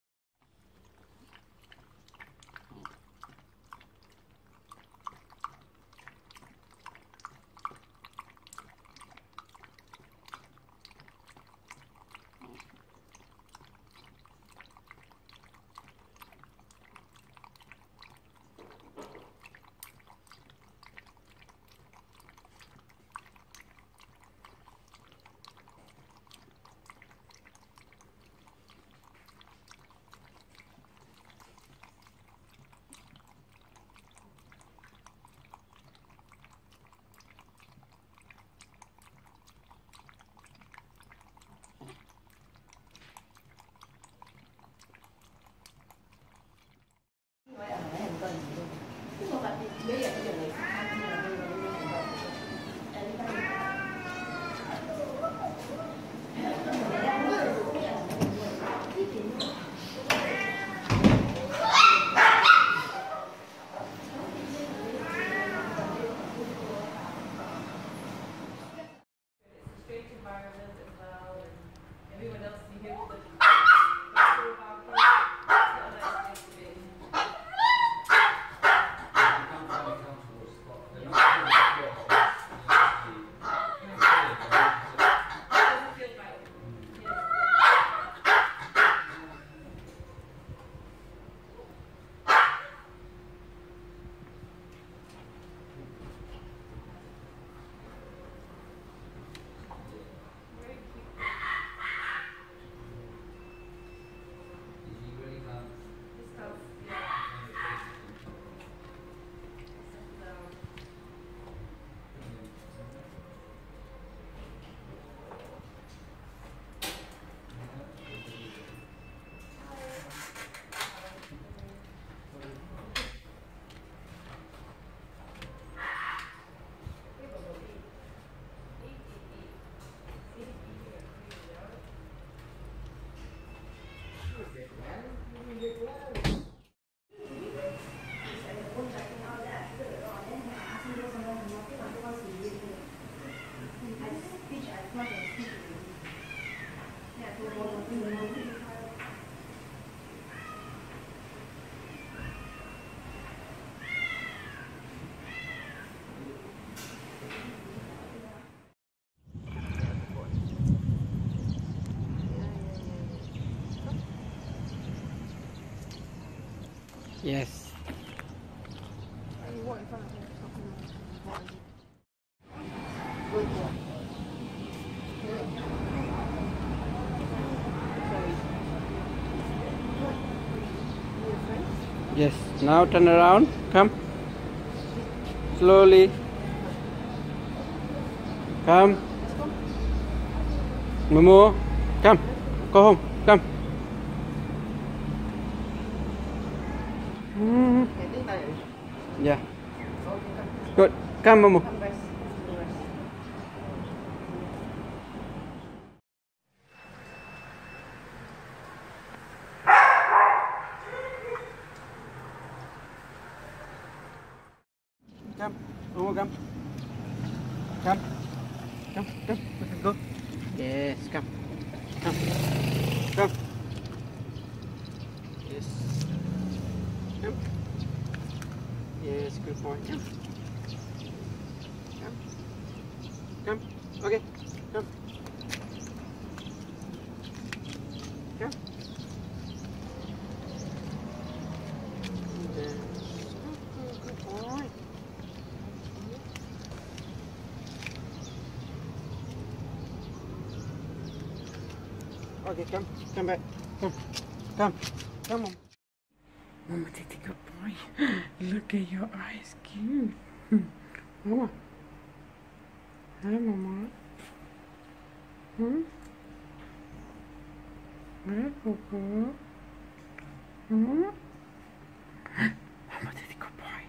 Yes. You walk in front of him. Yes. Now turn around. Come. Slowly. Come. Momo. Come. Go home. Come. Yeah. Good. Come, Momo. Come. Momo, come. Come. Come. Come. Go. Yes. Come. Come. Come. Yes. Come. Yes, good boy. Come. Come. Come. Okay. Come. Come. Yes. Good boy. Okay, come. Come back. Come. Come. Come on. Mama, take a good boy. Look at your eyes, cute. Mama. Hi, Mama. Hi, Coco. Mama, take a good boy.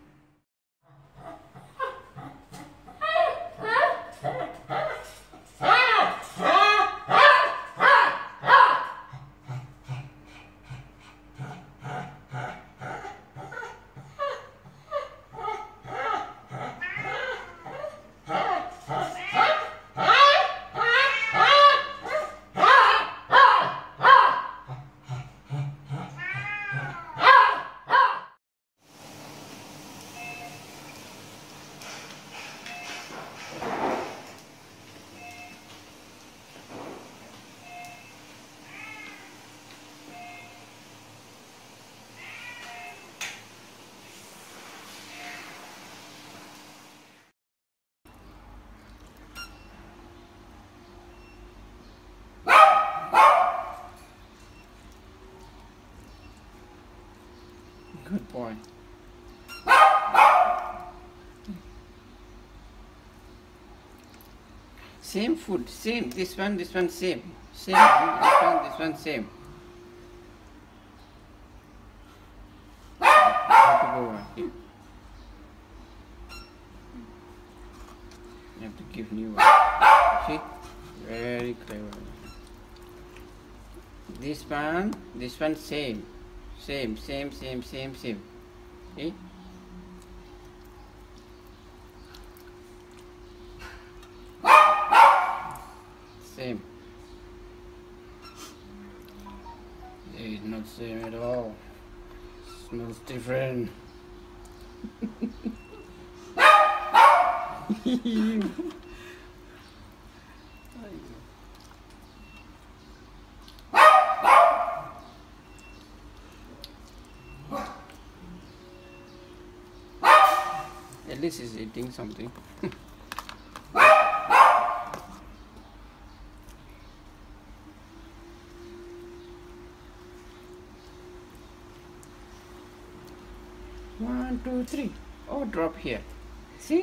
Good boy. Same food, same. This one, same. Same. This one, same. You have to give new one. See? Very clever. This one, same. Same. Okay? Same. It's not same at all. Smells different. At least he's eating something. One, two, three. Oh, drop here. See?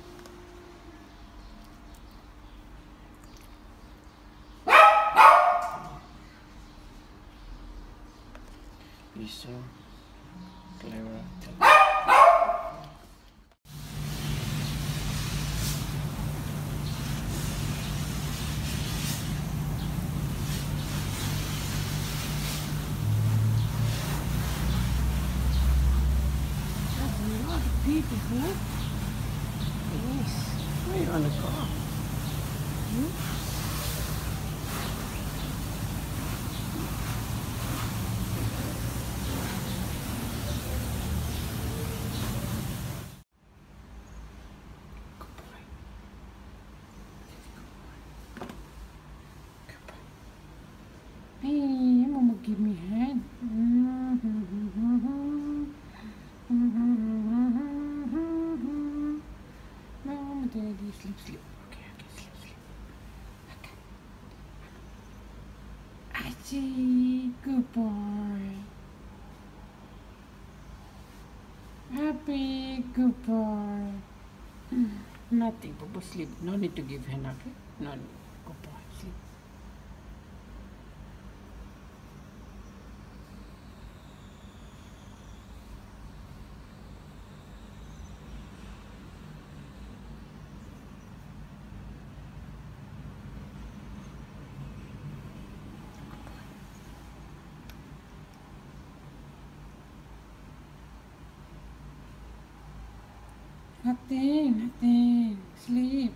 He's so clever. Beautiful. Yes. Where you wanna go? Good boy. Good boy. Hey, Mama, give me a hand. Daddy, sleep, sleep. Okay, sleep, sleep. Okay. Achie, good boy. Happy, good boy. Nothing, Papa, sleep. No need to give hand, okay? No need. Good boy, sleep. Nothing. Sleep.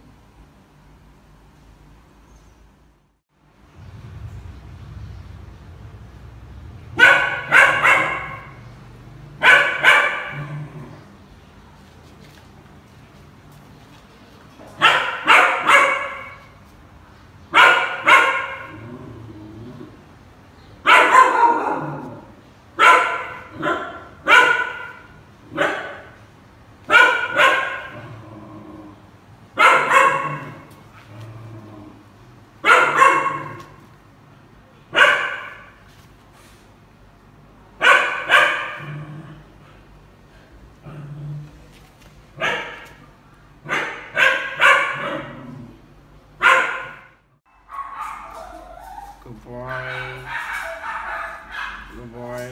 Good boy. Good boy.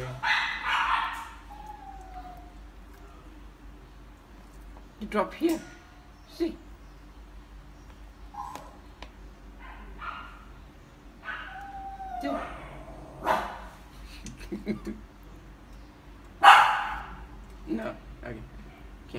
You drop here. See? Do. No. Okay. Okay.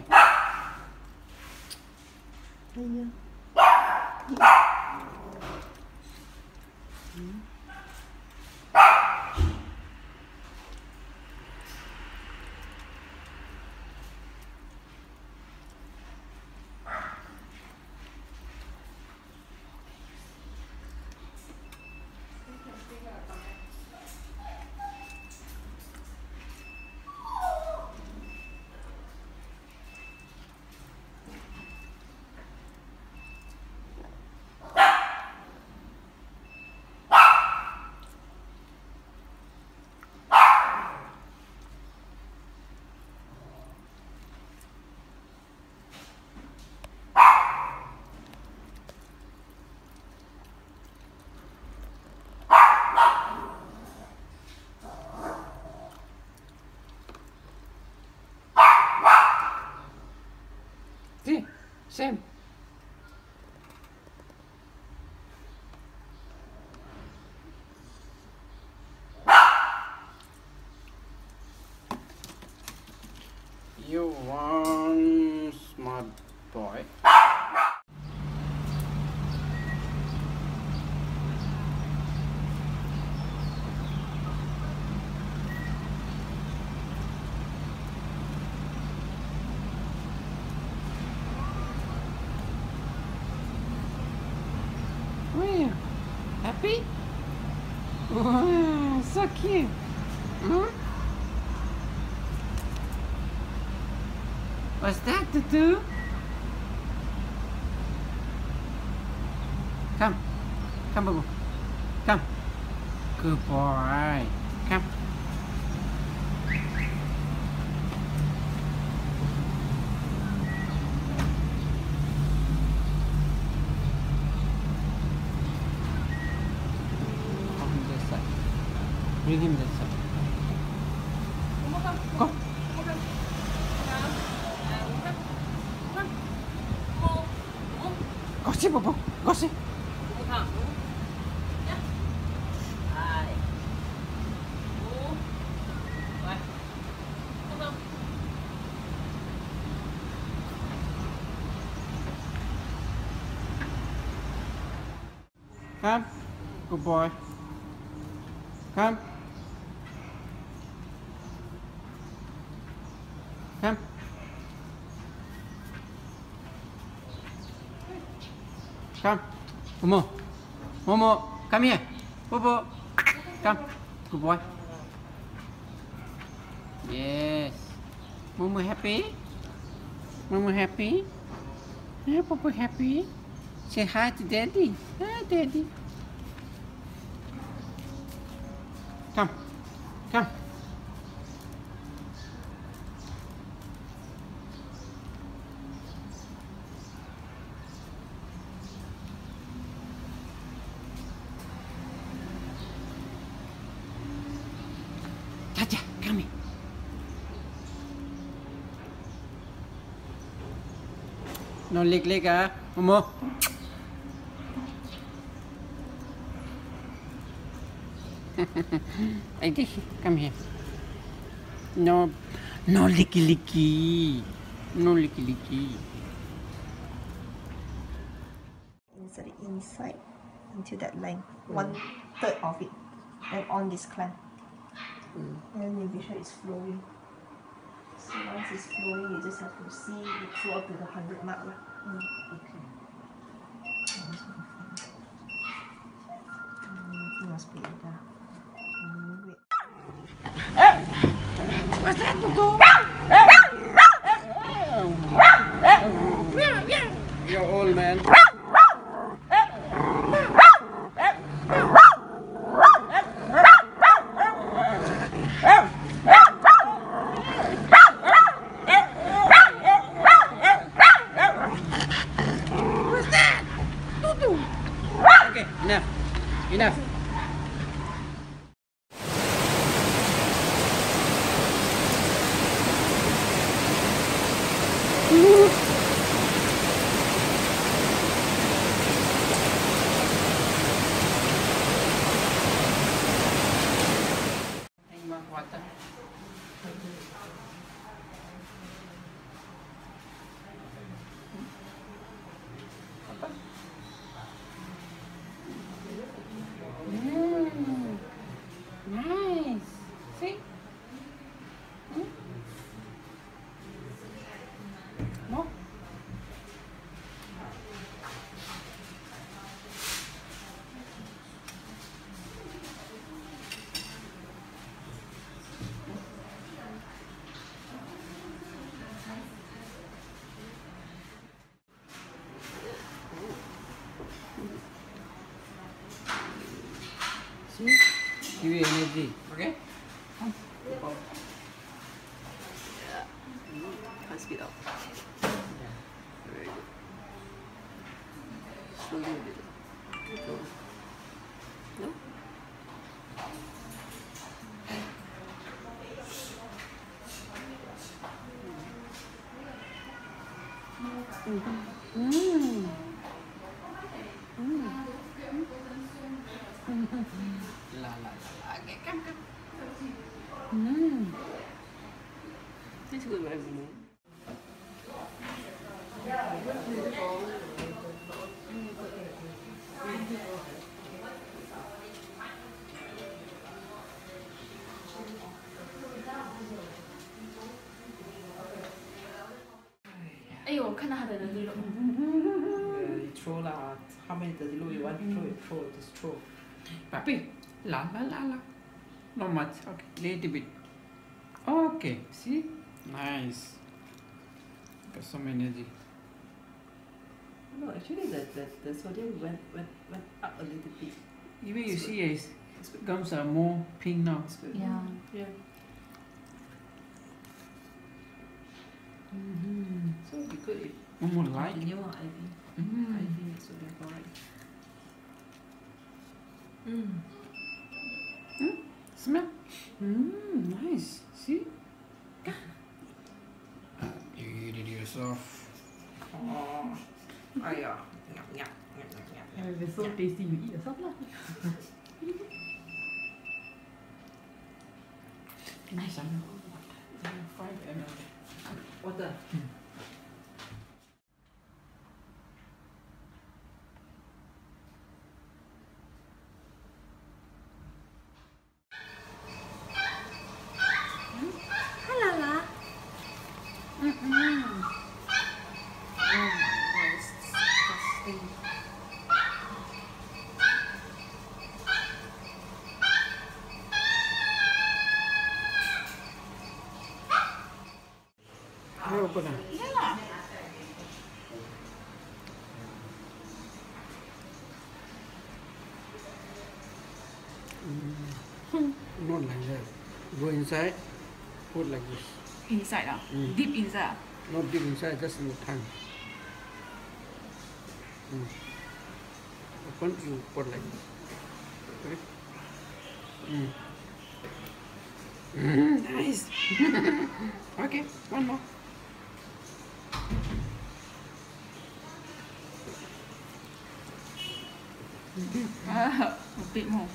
See? Same. You one smart boy. Wow, so cute. Hmm? What's that, Tutu? Come. Come, Boo. Come. Good boy. Come. Bring him this side. Go. Go see, Bobo. Go see. Come. Good boy. Come. Come. Come. Momo. Momo. Come here. Bobo. Come. Good boy. Yes. Momo happy? Momo happy? Yeah, Bobo happy? Say hi to Daddy. Hi, Daddy. Come. Come. Jaja, come here. No lick, ah, Momo. I think, come here. No licky. No licky. Insert it inside into that length, 1/3 of it, and on this clamp. And then you make sure it's flowing. So once it's flowing, you just have to see it flow up to the 100 mark. Okay. It must be like that. Wait. What's that, Tutu? You're old, man. What's that? Tutu. Okay, enough. Water. Nice. See? No? See? Give you energy. Okay? Can't speed up. Very good. Slowly a bit. No? La. Okay, come. This is good, right? You throw lah. How many dirty look you want to throw? Just throw. Papi, La la la la. Not much. Okay, little bit. Okay, see? Nice. Got some energy. No, actually the sodium went up a little bit. Even you see his gums are more pink now. It's good. Yeah. Yeah. So it'd be good if Momo like. continue on IV. Mm. IV sodium chloride. Smell. Nice. See? You eat it yourself. Oh. Yeah. If it's so tasty, you eat yourself lah. Nice. 5 ml. Water. Halala. Open up. Yeah. Not like that. Go inside. Put like this. Inside deep inside Not deep inside, just in the tongue. Open, you put like this. Okay. Nice. Okay, one more. a bit more.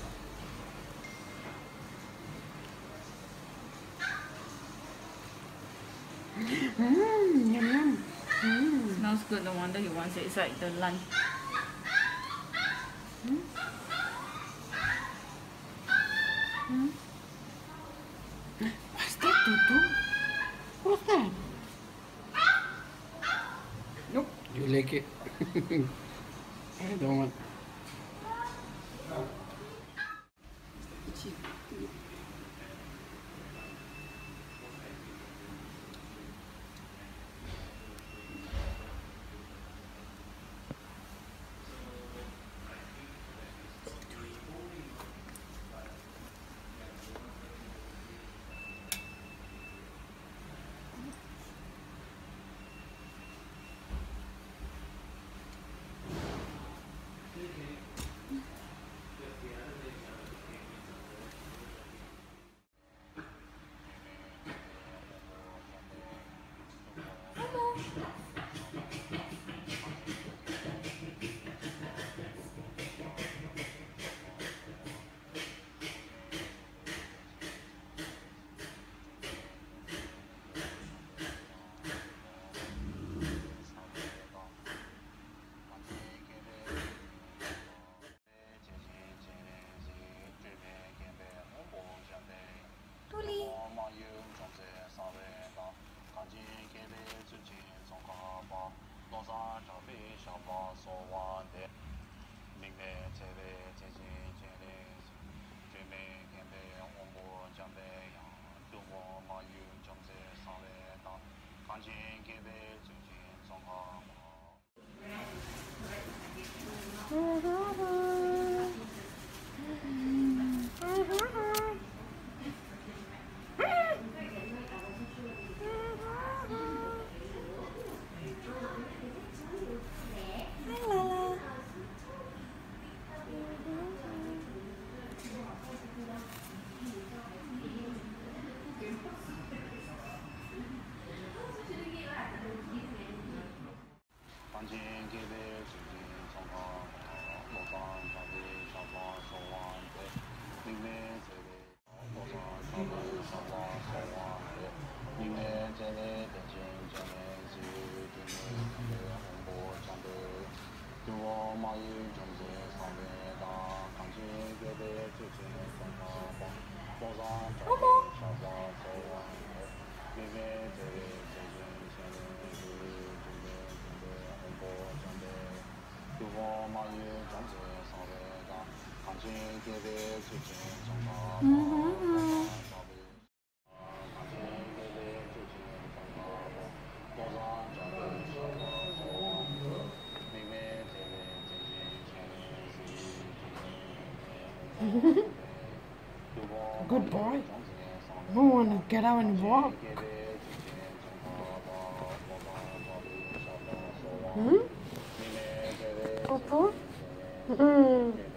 Yum yum. Smells good. No wonder you want it. It's like the lunch. What's that, Tutu? What's that? Nope. You like it? I don't want. Good boy. I want to get out and walk. Hmm? Poo-poo?